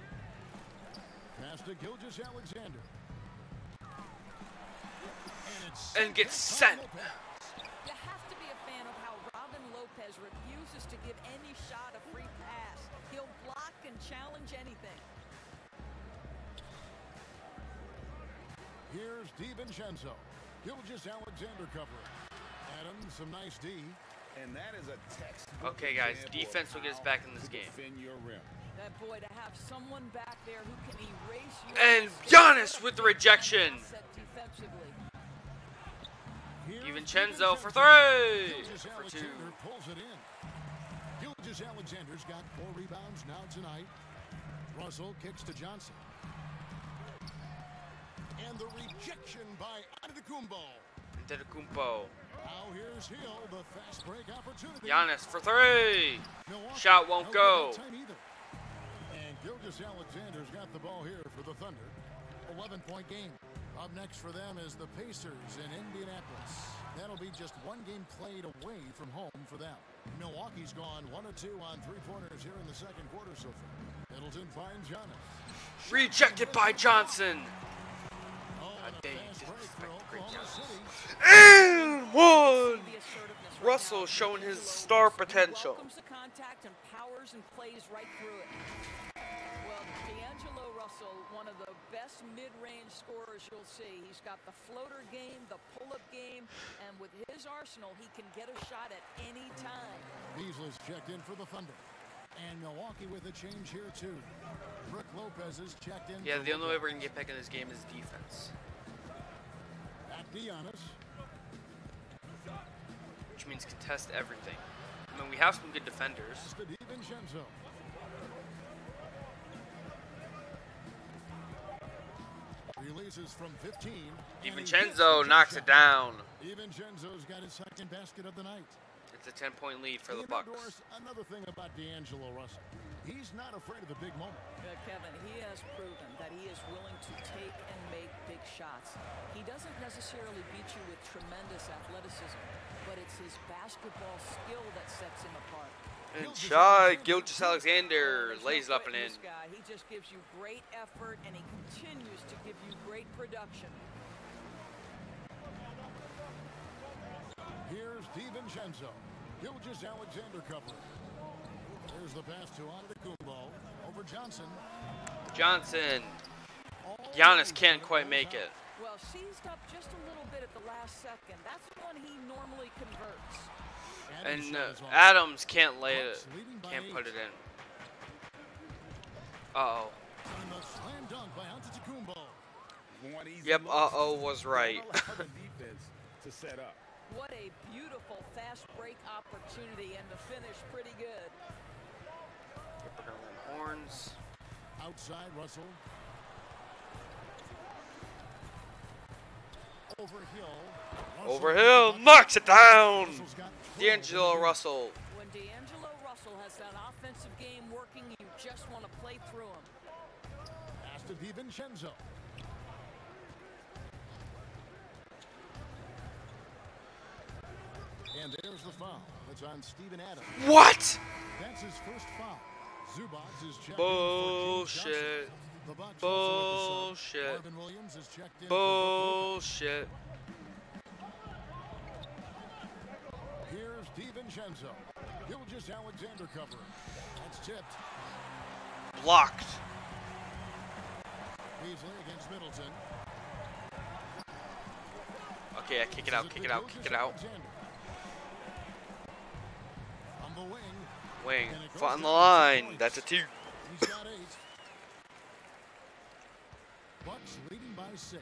Speaker 2: Pass to Gilgeous-Alexander. And it's
Speaker 1: and gets sent.
Speaker 4: You have to be a fan of how Robin Lopez refuses to give any shot a free pass. He'll block and challenge anything.
Speaker 2: Here's DiVincenzo. Gilgeous-Alexander covering. Adams, some nice D.
Speaker 3: And that is a textbook.
Speaker 1: Okay, guys, defense will get us back in this game.
Speaker 3: Defend your rim.
Speaker 4: That boy, to have someone back there who can erase your
Speaker 1: And Giannis with the rejection.
Speaker 4: defensively.
Speaker 1: DiVincenzo for three. For two.
Speaker 2: Gilgeous-Alexander pulls it in. Gilgeous-Alexander's got 4 rebounds now tonight. Russell kicks to Johnson. And the rejection by Antetokounmpo.
Speaker 1: Antetokounmpo.
Speaker 2: Now here's Hill, the fast break opportunity.
Speaker 1: Giannis for three.
Speaker 2: Milwaukee,
Speaker 1: Shot won't
Speaker 2: no
Speaker 1: go.
Speaker 2: good that time either. And Gilgeous-Alexander's got the ball here for the Thunder. 11-point game. Up next for them is the Pacers in Indianapolis. That'll be just 1 game played away from home for them. Milwaukee's gone 1 of 2 on 3-pointers here in the second quarter so far. Middleton finds Giannis.
Speaker 1: Rejected by Johnson.
Speaker 2: Oh,
Speaker 1: God
Speaker 2: and a
Speaker 1: dang,
Speaker 2: fast break
Speaker 1: disrespect
Speaker 2: for
Speaker 1: the great
Speaker 2: Oklahoma
Speaker 1: Giannis.
Speaker 2: City.
Speaker 1: And one.
Speaker 4: The assertiveness right
Speaker 1: Russell
Speaker 4: now.
Speaker 1: showing his
Speaker 4: D'Angelo
Speaker 1: star
Speaker 4: Russell
Speaker 1: potential.
Speaker 4: welcomes the contact and powers and plays right through it. Well, D'Angelo Russell, one of the best mid-range scorers you'll see. He's got the floater game, the pull-up game, and with his arsenal, he can get a shot at any time.
Speaker 2: Beasley's checked in for the Thunder. And Milwaukee with a change here too. Brook Lopez is checked in.
Speaker 1: Yeah,
Speaker 2: for
Speaker 1: the only way
Speaker 2: Lopez.
Speaker 1: we're gonna get back in this game is defense,
Speaker 2: Back to Giannis.
Speaker 1: which means contest everything. I mean, we have some good defenders.
Speaker 2: Pass to DiVincenzo. Releases from 15.
Speaker 1: DiVincenzo knocks it down.
Speaker 2: DiVincenzo's got his second basket of the night.
Speaker 1: It's a 10-point lead for the
Speaker 2: And
Speaker 1: Bucks.
Speaker 2: Doris, another thing about D'Angelo Russell. He's not afraid of the big moment.
Speaker 4: Kevin, he has proven that he is willing to take and make big shots. He doesn't necessarily beat you with tremendous athleticism, but it's his basketball skill that sets him apart.
Speaker 1: And shot, Gilgeous-Alexander lays it up and in.
Speaker 4: This guy, he just gives you great effort, and he continues to give you great production.
Speaker 2: Here's DiVincenzo. Gilgeous-Alexander covering. Here's the pass to Antetokounmpo over Johnson.
Speaker 1: Johnson. Giannis can't quite make it.
Speaker 4: Well, seized up just a little bit at the last second. That's when he normally converts.
Speaker 1: And
Speaker 2: shows off.
Speaker 1: Adams can't lay it.
Speaker 2: Bucks leading by
Speaker 1: Can't
Speaker 2: 8.
Speaker 1: put it in. Uh-oh.
Speaker 2: And the slam dunk by Antetokounmpo.
Speaker 3: One easy
Speaker 1: Yep,
Speaker 3: look.
Speaker 1: uh-oh was right.
Speaker 3: Don't allow the defense to set up.
Speaker 4: What a beautiful fast break opportunity, and the finish pretty good.
Speaker 1: Horns.
Speaker 2: Outside Russell. Over Hill.
Speaker 1: Over Hill, knocks it down.
Speaker 2: Russell's got 12
Speaker 1: D'Angelo
Speaker 2: in the
Speaker 1: Russell.
Speaker 4: When D'Angelo Russell has that offensive game working, you just want to play through him.
Speaker 2: pass to DiVincenzo. And there's the foul. It's on Steven Adams.
Speaker 1: What?
Speaker 2: That's his first foul. Zubats is checked
Speaker 1: Bullshit.
Speaker 2: in for James Johnson. The Bucks also with the sub.
Speaker 1: Bullshit.
Speaker 2: Marvin Williams is checked in for Brook Lopez.
Speaker 1: Bullshit.
Speaker 2: Here's DiVincenzo. Gilgeous-Alexander covering. That's tipped.
Speaker 1: Blocked.
Speaker 2: Beasley against Middleton.
Speaker 1: Okay, I kick it out, kick it out, kick it out.
Speaker 2: From the wing.
Speaker 1: Wing.
Speaker 2: And it goes
Speaker 1: Foot on the
Speaker 2: down
Speaker 1: line.
Speaker 2: 6
Speaker 1: That's a
Speaker 2: points.
Speaker 1: 2.
Speaker 2: He's got 8. Bucks leading by 6.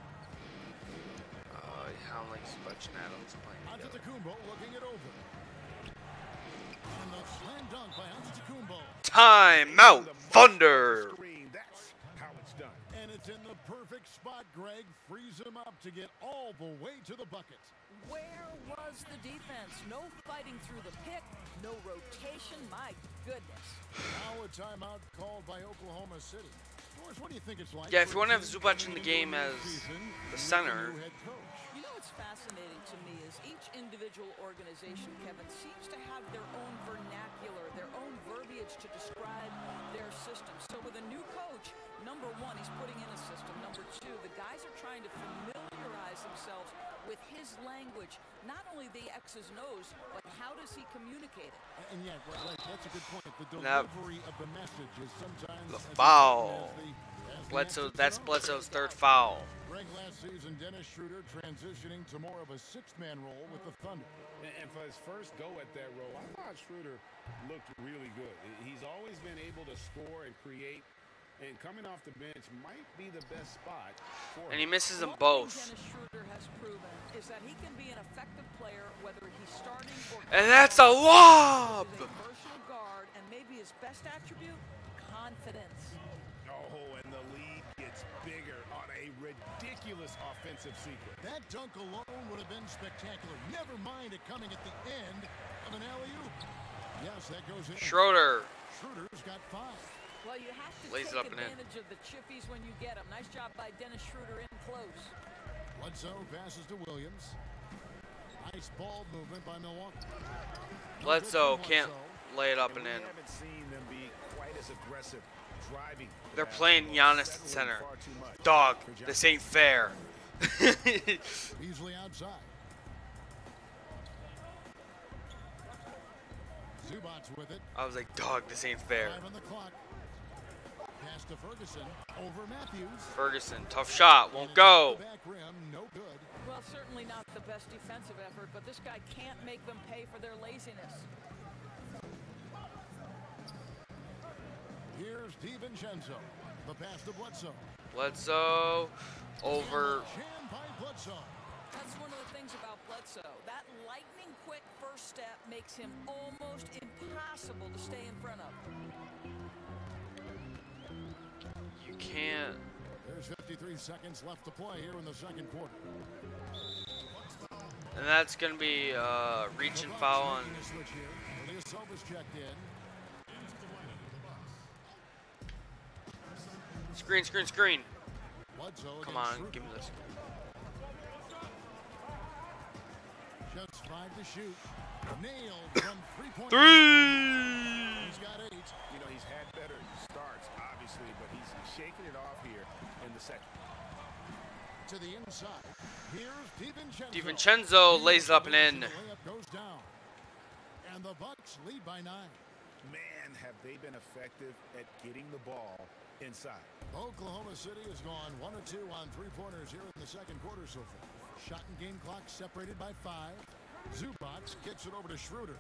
Speaker 1: How like Spudge and Adams playing together.
Speaker 2: Antetokounmpo looking it over. And the slam dunk by Antetokounmpo.
Speaker 1: Timeout, Thunder.
Speaker 3: Screen, that's how it's done.
Speaker 2: And it's in the perfect spot. Greg frees him up to get all the way to the bucket.
Speaker 4: Where was the defense? No fighting through the pick, no rotation. My goodness.
Speaker 2: Now a timeout called by Oklahoma City. Doris, what do you think it's like?
Speaker 1: Yeah, if
Speaker 2: for
Speaker 1: you want to
Speaker 2: a
Speaker 1: have
Speaker 2: team
Speaker 1: Zubac in the
Speaker 2: coming
Speaker 1: game
Speaker 2: into a
Speaker 1: as
Speaker 2: new season
Speaker 1: the
Speaker 2: with a
Speaker 1: center.
Speaker 2: new head coach?
Speaker 4: You know what's fascinating to me is each individual organization, Kevin, seems to have their own vernacular, their own verbiage to describe their system. So with a new coach, Number one, he's putting in a system. Number two, the guys are trying to familiarize themselves with his language. Not only the X's and O's, but how does he communicate it?
Speaker 2: And yeah, right, that's a good point. The delivery of the message is sometimes
Speaker 1: the foul. Bledsoe, that's Bledsoe's third foul.
Speaker 2: Greg, last season, Dennis Schroeder transitioning to more of a sixth-man role with the Thunder.
Speaker 3: And for his first go at that role, I thought Schroeder looked really good. He's always been able to score and create, and coming off the bench might be the best spot for him.
Speaker 1: And he misses them both.
Speaker 4: What Dennis Schroeder has proven is that he can be an effective player whether he's starting or
Speaker 1: And that's a lob!
Speaker 4: He's a versatile guard, and maybe his best attribute, confidence.
Speaker 3: Oh, and the lead gets bigger on a ridiculous offensive sequence.
Speaker 2: That dunk alone would have been spectacular. Never mind it coming at the end of an alley-oop. Yes, that goes in.
Speaker 1: Schroeder.
Speaker 2: Schroeder's got 5.
Speaker 4: Well, you have to
Speaker 1: Lays
Speaker 4: take
Speaker 1: it up and in.
Speaker 4: advantage of the chippies when you get them. Nice job by Dennis Schroeder in close.
Speaker 2: Bledsoe passes to Williams. Nice ball movement by Milwaukee.
Speaker 1: Bledsoe can't lay it up and
Speaker 3: We
Speaker 1: in.
Speaker 3: haven't seen them be quite as aggressive driving.
Speaker 1: They're playing Giannis at center. Dog, this ain't fair.
Speaker 2: Beasley outside. Zubac's with it.
Speaker 1: I was like, dog, this ain't fair.
Speaker 2: 5 on the clock. Pass to Ferguson. Over Matthews.
Speaker 1: Ferguson, tough shot, won't go.
Speaker 2: Back rim, no good.
Speaker 4: Well, certainly not the best defensive effort, but this guy can't make them pay for their laziness.
Speaker 2: Here's DiVincenzo. The pass to Bledsoe.
Speaker 1: Bledsoe over.
Speaker 2: Sham by Bledsoe.
Speaker 4: That's one of the things about Bledsoe. That lightning quick first step makes him almost impossible to stay in front of.
Speaker 1: You can't.
Speaker 2: There's 53 seconds left to play here in the second quarter.
Speaker 1: And that's going to be reach and foul on.
Speaker 2: Ilyasova's checked in.
Speaker 1: Screen, screen, screen.
Speaker 2: Bledsoe
Speaker 1: Come
Speaker 2: against
Speaker 1: on,
Speaker 2: Schroeder.
Speaker 1: give me this.
Speaker 2: Just 5 to shoot. Nailed from 3-point.
Speaker 1: 3!
Speaker 2: He's got 8.
Speaker 3: You know, he's had better starts, obviously, but he's shaking it off here in the second.
Speaker 2: To the inside. Here's DiVincenzo.
Speaker 1: DiVincenzo lays it up and in.
Speaker 2: The layup goes down. And the Bucks lead by 9.
Speaker 3: Man, have they been effective at getting the ball inside.
Speaker 2: Oklahoma City has gone 1 of 2 on 3-pointers here in the second quarter so far. Shot and game clock separated by 5. Zubac kicks it over to Schroeder.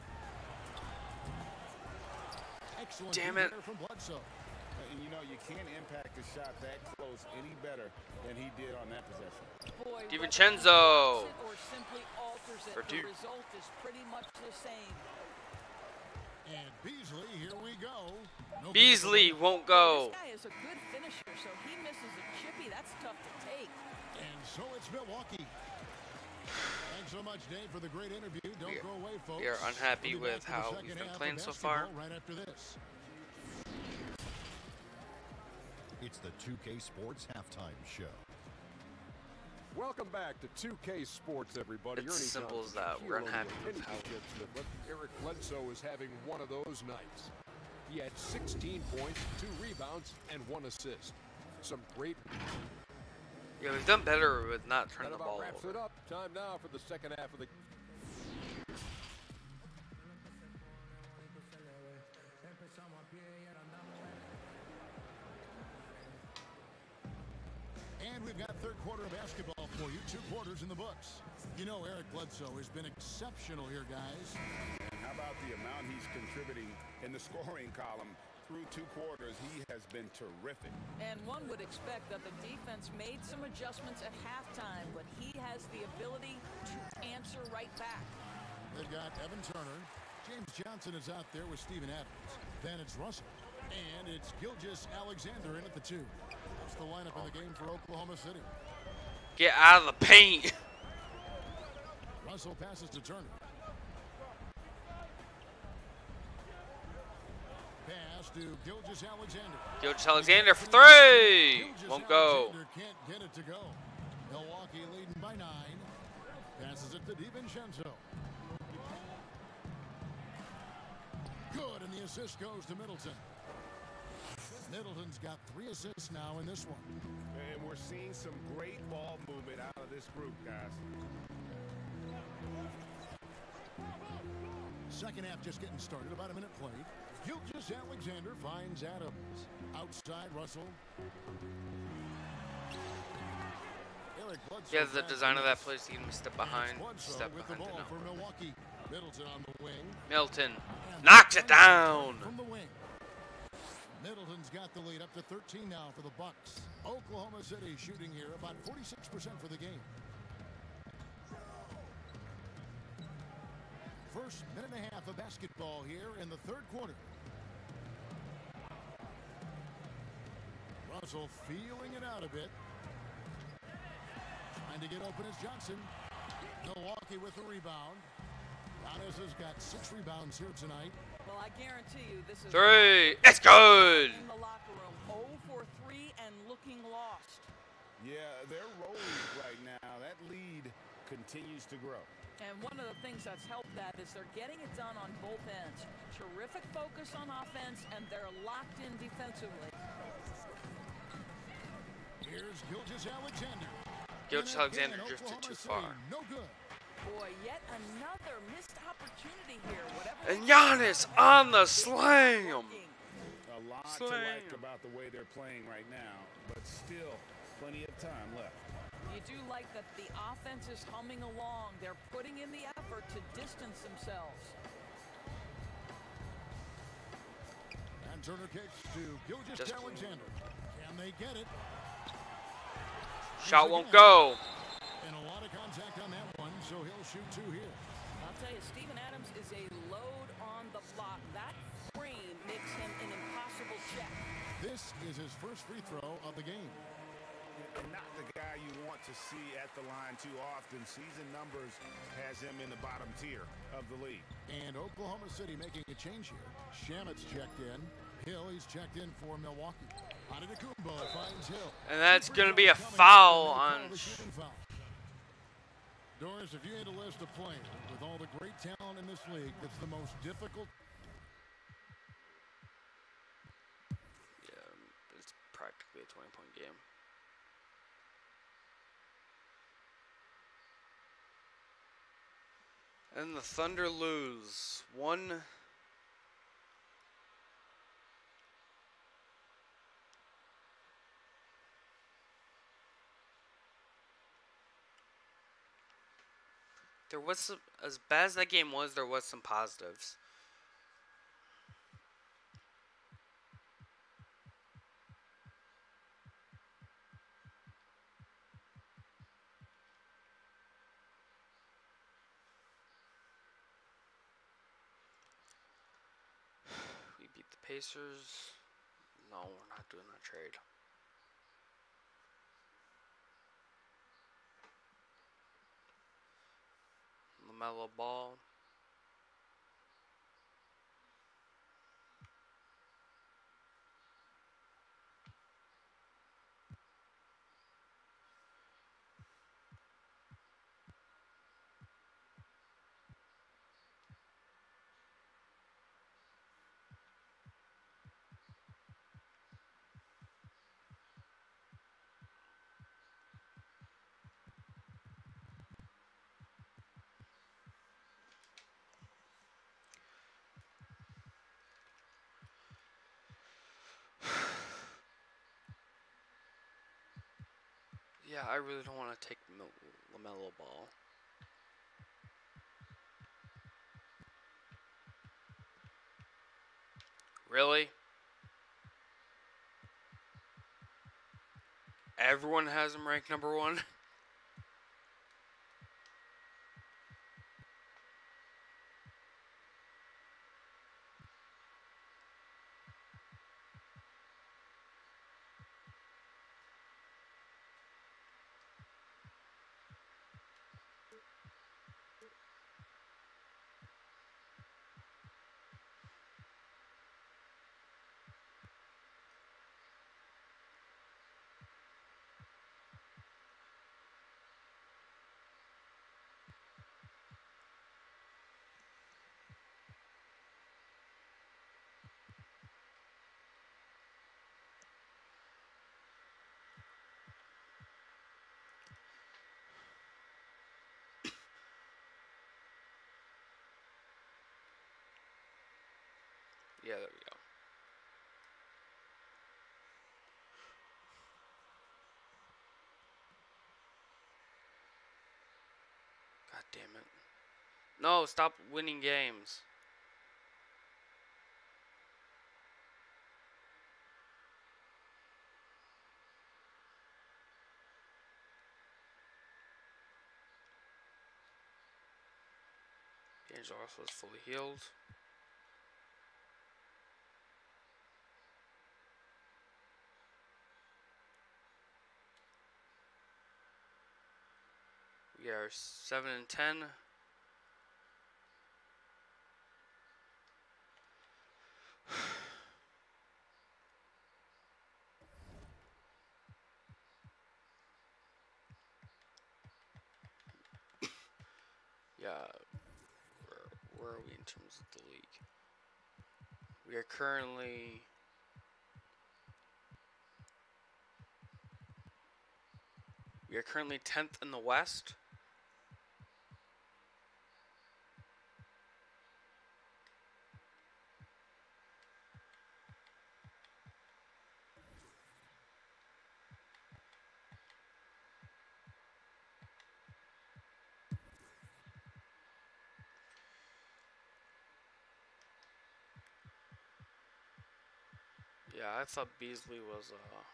Speaker 2: Excellent
Speaker 1: Damn it.
Speaker 2: from Bledsoe.
Speaker 3: And you know, you can't impact a shot that close any better than he did on that possession.
Speaker 4: Boy,
Speaker 1: DiVincenzo.
Speaker 4: or simply alters it.
Speaker 1: For
Speaker 4: The
Speaker 1: two.
Speaker 4: result is pretty much the same.
Speaker 2: And Beasley, here we go. No
Speaker 1: Beasley won't go.
Speaker 4: This guy is a good finisher, so he misses a chippy. That's tough to take.
Speaker 2: And so it's Milwaukee. Thanks so much, Dave, for the great interview. Don't go away, folks.
Speaker 1: We are unhappy
Speaker 2: We'll be
Speaker 1: with
Speaker 2: back
Speaker 1: how
Speaker 2: for the
Speaker 1: we've
Speaker 2: second
Speaker 1: been
Speaker 2: half
Speaker 1: playing
Speaker 2: of
Speaker 1: so far.
Speaker 2: basketball right after this.
Speaker 7: It's the 2K Sports Halftime Show.
Speaker 8: Welcome back to 2K Sports, everybody.
Speaker 1: It's as simple as that. We're unhappy with how.
Speaker 8: But Eric Bledsoe is having one of those nights. He had 16 points, 2 rebounds, and 1 assist. Some great.
Speaker 1: Yeah, we've done better with not turning
Speaker 8: That
Speaker 1: the
Speaker 8: about
Speaker 1: ball
Speaker 8: wraps
Speaker 1: over.
Speaker 8: it up. Time now for the second half of the.
Speaker 2: And we've got third quarter of basketball for you. 2 quarters in the books. You know Eric Bledsoe has been exceptional here, guys.
Speaker 3: And how about the amount he's contributing in the scoring column? Through 2 quarters, he has been terrific.
Speaker 4: And one would expect that the defense made some adjustments at halftime, but he has the ability to answer right back.
Speaker 2: They've got Evan Turner. James Johnson is out there with Steven Adams. Then it's Russell. And it's Gilgeous-Alexander in at the 2. That's the lineup in the game for Oklahoma City.
Speaker 1: Get out of the paint.
Speaker 2: Russell passes to Turner. Pass to Gilgeous-Alexander.
Speaker 1: Gilgeous-Alexander for 3. Won't go.
Speaker 2: Gilgeous-Alexander can't get it to go. Milwaukee leading by 9. Passes it to DiVincenzo. Good, and the assist goes to Middleton. Middleton's got 3 assists now in this one.
Speaker 3: And we're seeing some great ball movement out of this group, guys.
Speaker 2: Second half just getting started. About a minute played. Gilgeous-Alexander finds Adams. Outside Russell. Eric Bledsoe.
Speaker 1: Yeah, the design of that place, you can step behind
Speaker 2: With the
Speaker 1: the
Speaker 2: ball for
Speaker 1: number.
Speaker 2: Milwaukee. Middleton on the wing.
Speaker 1: Milton knocks it down.
Speaker 2: From the wing. Middleton's got the lead up to 13 now for the Bucks. Oklahoma City shooting here about 46% for the game. First minute and a half of basketball here in the third quarter. Russell feeling it out a bit. Trying to get open is Johnson. Milwaukee with the rebound. Giannis has got 6 rebounds here tonight.
Speaker 4: Well, I guarantee you this is
Speaker 1: 3. It's good.
Speaker 4: in the locker room. 0 for 3 and looking lost.
Speaker 3: Yeah, they're rolling right now. That lead continues to grow.
Speaker 4: And one of the things that's helped that is they're getting it done on both ends. Terrific focus on offense, and they're locked in defensively.
Speaker 2: Here's Gilgeous-Alexander.
Speaker 1: Gilgeous-Alexander
Speaker 2: And again,
Speaker 1: drifted too
Speaker 2: Oklahoma
Speaker 1: far.
Speaker 2: City, no good.
Speaker 4: Boy, yet another missed opportunity here. Whatever
Speaker 1: And Giannis on the slam.
Speaker 3: A lot to like about the way they're playing right now, but still plenty of time left.
Speaker 4: You do like that the offense is humming along. They're putting in the effort to distance themselves.
Speaker 2: And Turner kicks to Gilgeous-Alexander. Can they get it?
Speaker 1: Shot won't go.
Speaker 2: And a lot of contact on that one, so he'll shoot 2 here.
Speaker 4: I'll tell you, Steven Adams is a load on the block. That frame makes him an impossible check.
Speaker 2: This is his first free throw of the game.
Speaker 3: Not the guy you want to see at the line too often. Season numbers has him in the bottom tier of the league.
Speaker 2: And Oklahoma City making a change here. Shamet's checked in. Hill, he's checked in for Milwaukee. Antetokounmpo finds Hill.
Speaker 1: And that's going to be a foul on...
Speaker 2: Doris, if you had a list of players with all the great talent in this league, that's the most difficult.
Speaker 1: Yeah, it's practically a 20-point game. And the Thunder lose 1. There was some, as bad as that game was, there was some positives. We beat the Pacers. No, we're not doing that trade. LaMelo Ball. Yeah, I really don't want to take LaMelo Ball. Really? Everyone has him ranked number 1? Yeah, there we go. God damn it. No, stop winning games. D'Angelo Russell is fully healed. We are 7-10. Yeah, where are we in terms of the league? We are currently We are currently 10th in the West. Yeah, I thought Beasley was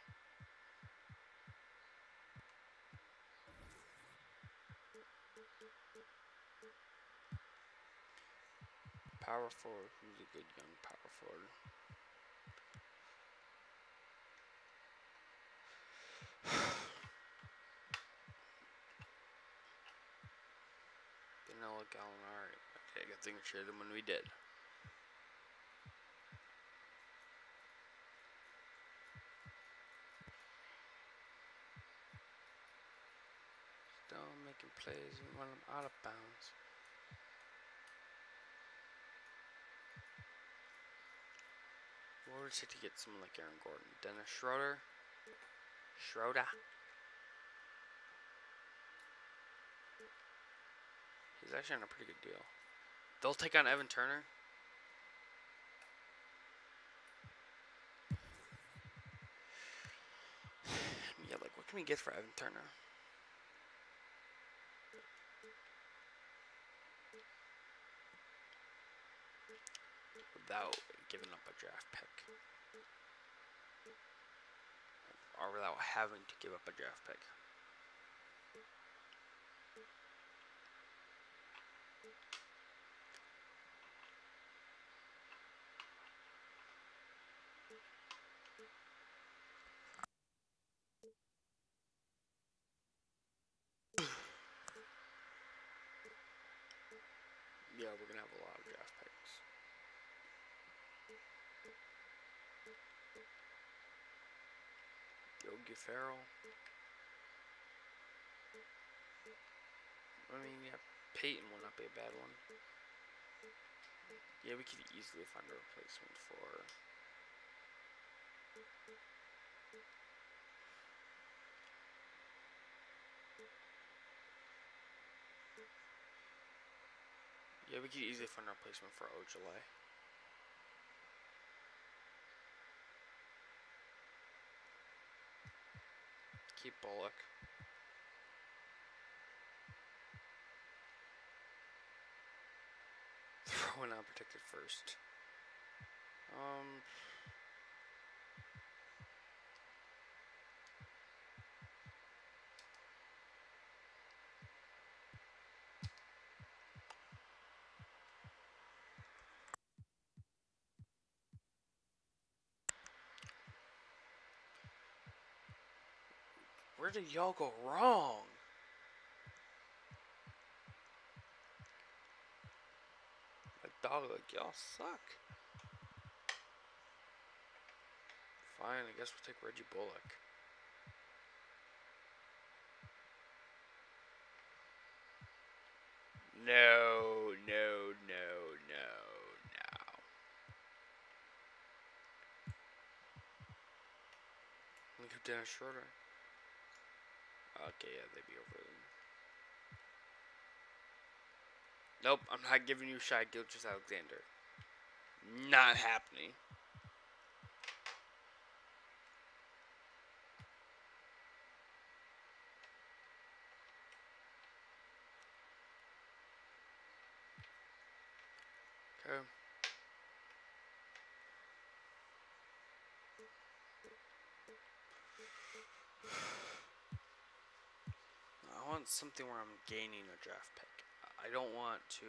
Speaker 1: power forward. Who's a good young power forward? Danilo Gallinari. Okay, good thing we traded him when we did. Still making plays and running out of bounds. What would it take to get someone like Aaron Gordon? Dennis Schroeder? He's actually on a pretty good deal. They'll take on Evan Turner. Yeah, like what can we get for Evan Turner? Without giving up a draft pick. Or without having to give up a draft pick. Yeah, we're gonna have a lot of draft picks. Yogi Ferrell. I mean, yeah, Peyton will not be a bad one. Yeah, we could easily find a replacement for. Yeah, we could easily find a replacement for Ojale. Keep Bullock. Throw an unprotected first. Where did y'all go wrong? Like, dog, like, y'all suck. Fine, I guess we'll take Reggie Bullock. No, no, no, no, no. Look at Dennis Schroeder. Okay, yeah, they'd be over them. Nope, I'm not giving you Shai Gilgeous-Alexander. Not happening. Okay. I want something where I'm gaining a draft pick. I don't want to...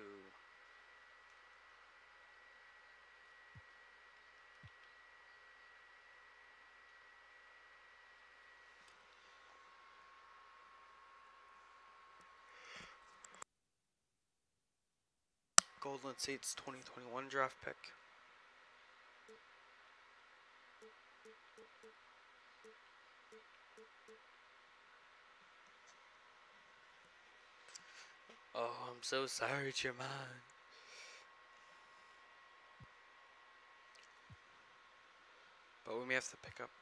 Speaker 1: Golden State's 2021 draft pick. Oh, I'm so sorry, Jermaine. But we may have to pick up.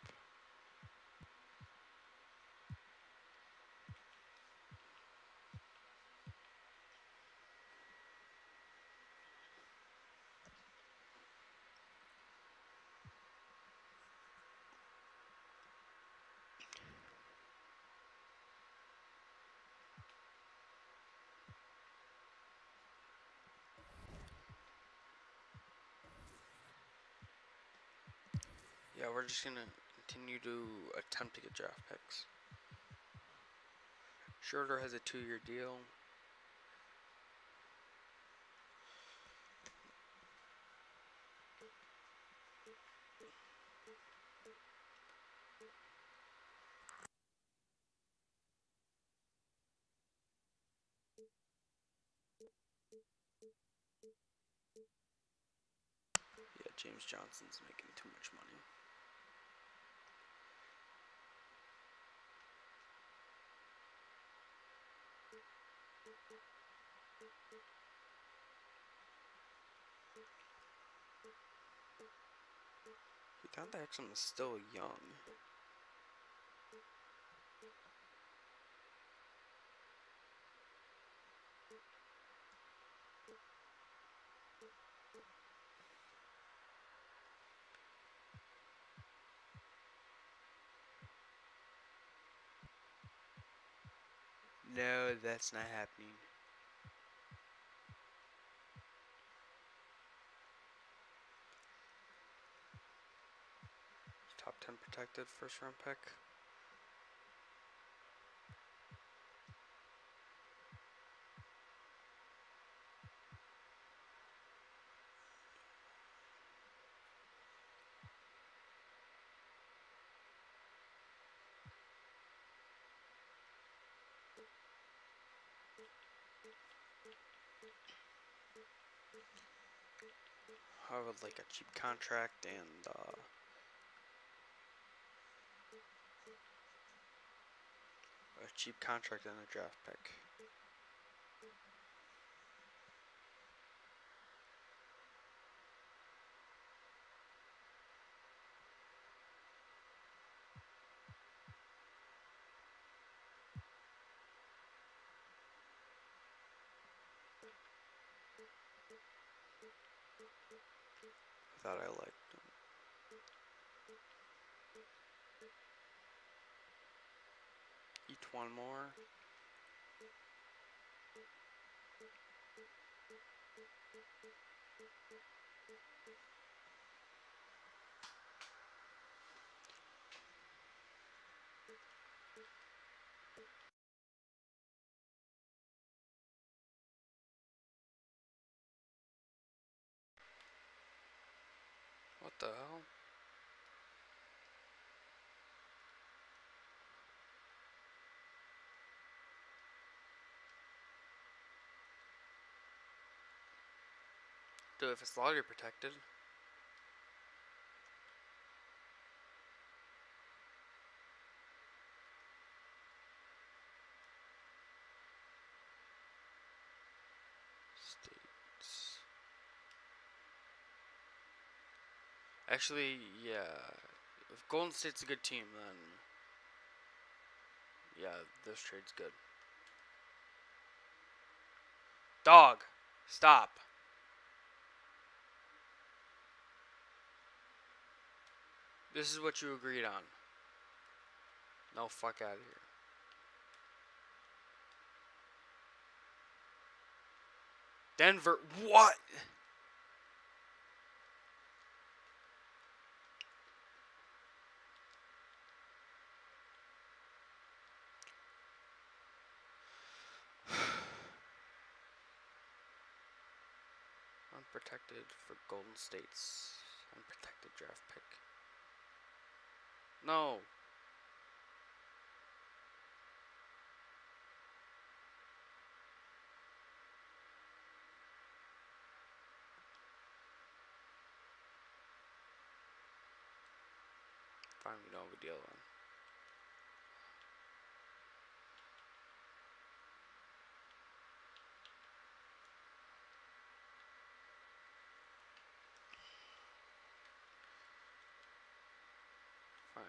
Speaker 1: Yeah, we're just gonna continue to attempt to get draft picks. Schroeder has a 2-year deal. Yeah, James Johnson's making too much money. Dante Exum is still young. No, that's not happening. Top 10 protected first round pick. I would like a cheap contract and a cheap contract and a draft pick. I thought I liked him. Eat one more. What the hell? Dude, if it's lottery protected. States. Actually, yeah. If Golden State's a good team, then yeah, this trade's good. Dog, stop. This is what you agreed on. No, fuck out of here. Denver, what? Unprotected for Golden State's unprotected draft pick. No. Fine, we don't have a deal then. Fine.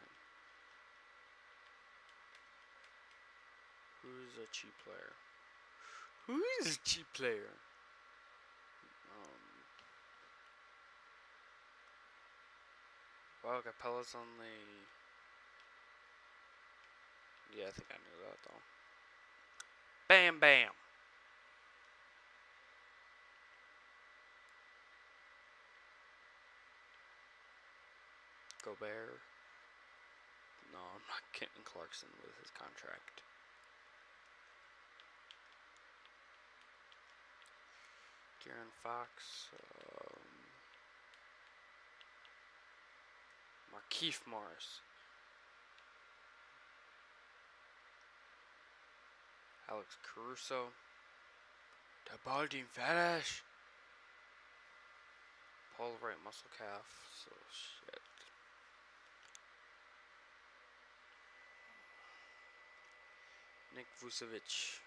Speaker 1: Who's a cheap player? Who is a cheap player? Wow, Capella's on the... Yeah, I think I knew that though. Bam, bam. Gobert. No, I'm not getting Clarkson with his contract. De'Aaron Fox. Markieff Morris. Alex Caruso. Tabaldine Fetish. Paul right muscle calf. So shit. Nick Vucevic.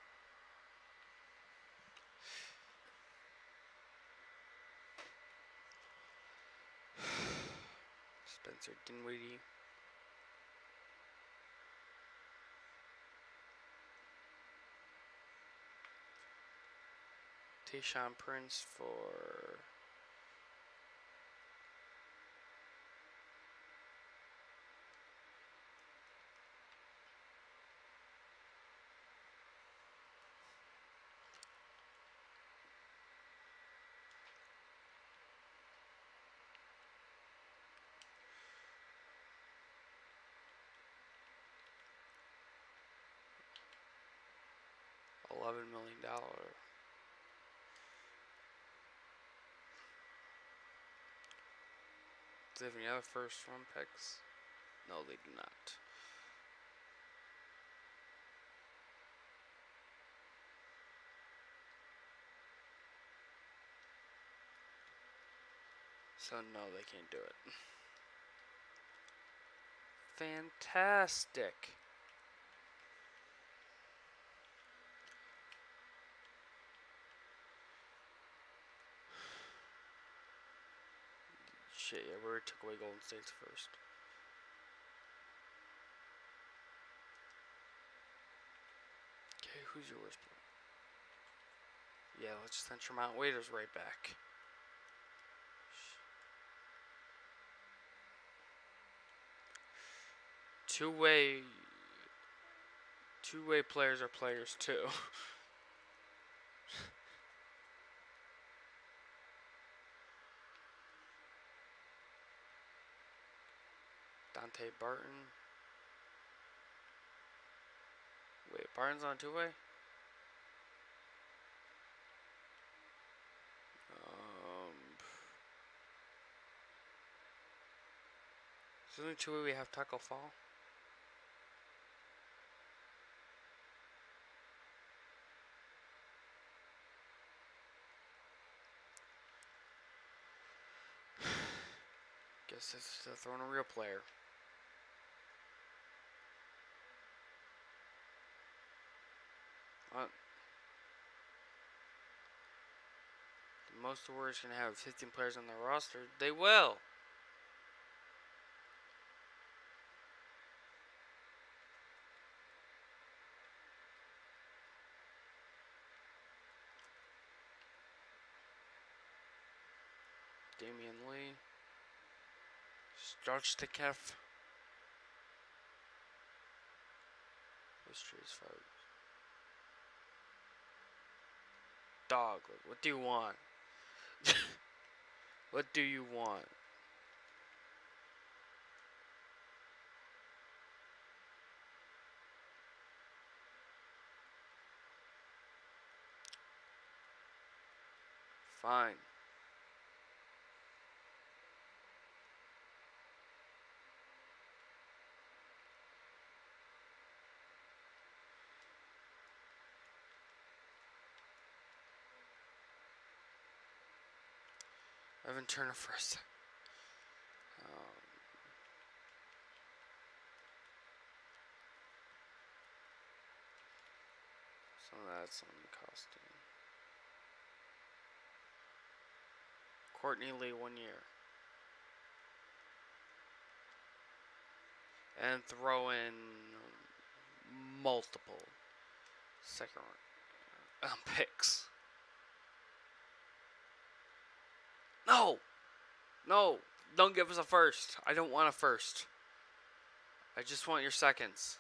Speaker 1: Spencer Dinwiddie. Tayshaun Prince for $11 million. Do they have any other first round picks? No, they do not. So no, they can't do it. Fantastic. Shit, yeah, we already took away Golden State's first. Okay, who's your worst player? Yeah, let's just send Tremont Waiters right back. Two-way players are players too. Dante Barton. Wait, Barton's on two-way? Is there two-way we have Taco Fall? Guess it's throwing a real player. Most of the Warriors can have 15 players on their roster. They will. Damian Lee. Stretch the calf. History is far. Dog, what do you want? What do you want? Fine. Evan Turner first. Some of that's on the costume. Courtney Lee 1 year. And throw in multiple second round picks. No! No! Don't give us a first. I don't want a first. I just want your seconds.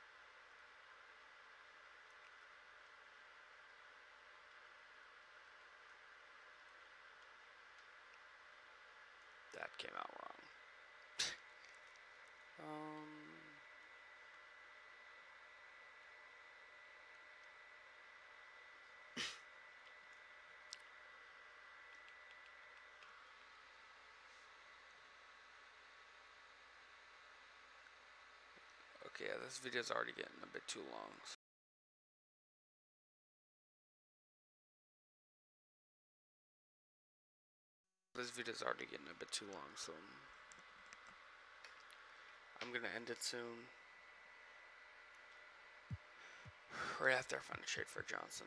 Speaker 1: That came out wrong. Okay, yeah, this video's already getting a bit too long. This video's already getting a bit too long, so I'm gonna end it soon. Right after I find a trade for Johnson.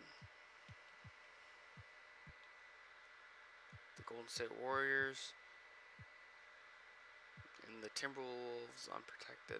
Speaker 1: The Golden State Warriors and the Timberwolves unprotected.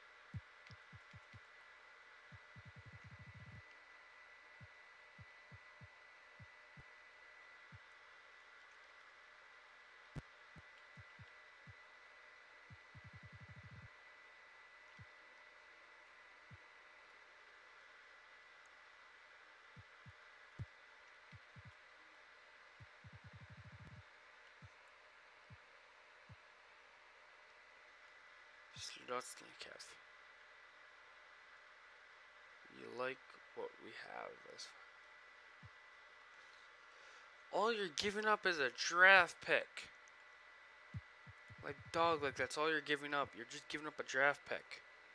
Speaker 1: Kev. You like what we have as all you're giving up is a draft pick. Like dog, like that's all you're giving up. You're just giving up a draft pick.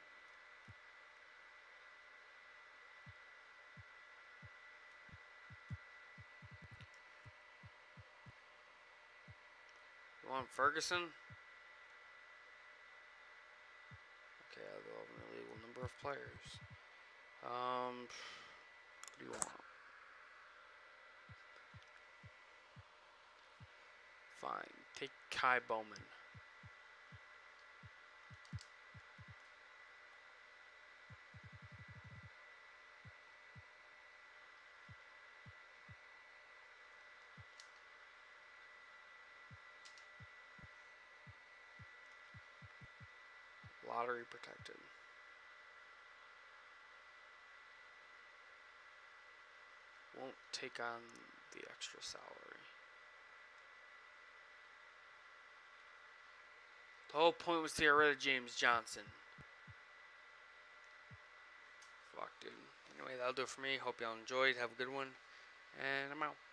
Speaker 1: You want Ferguson? Okay, they'll have an illegal number of players. What do you want? Fine, take Kai Bowman. Lottery protected. Won't take on the extra salary. The whole point was to get rid of James Johnson. Fuck, dude. Anyway, that'll do it for me. Hope y'all enjoyed. Have a good one. And I'm out.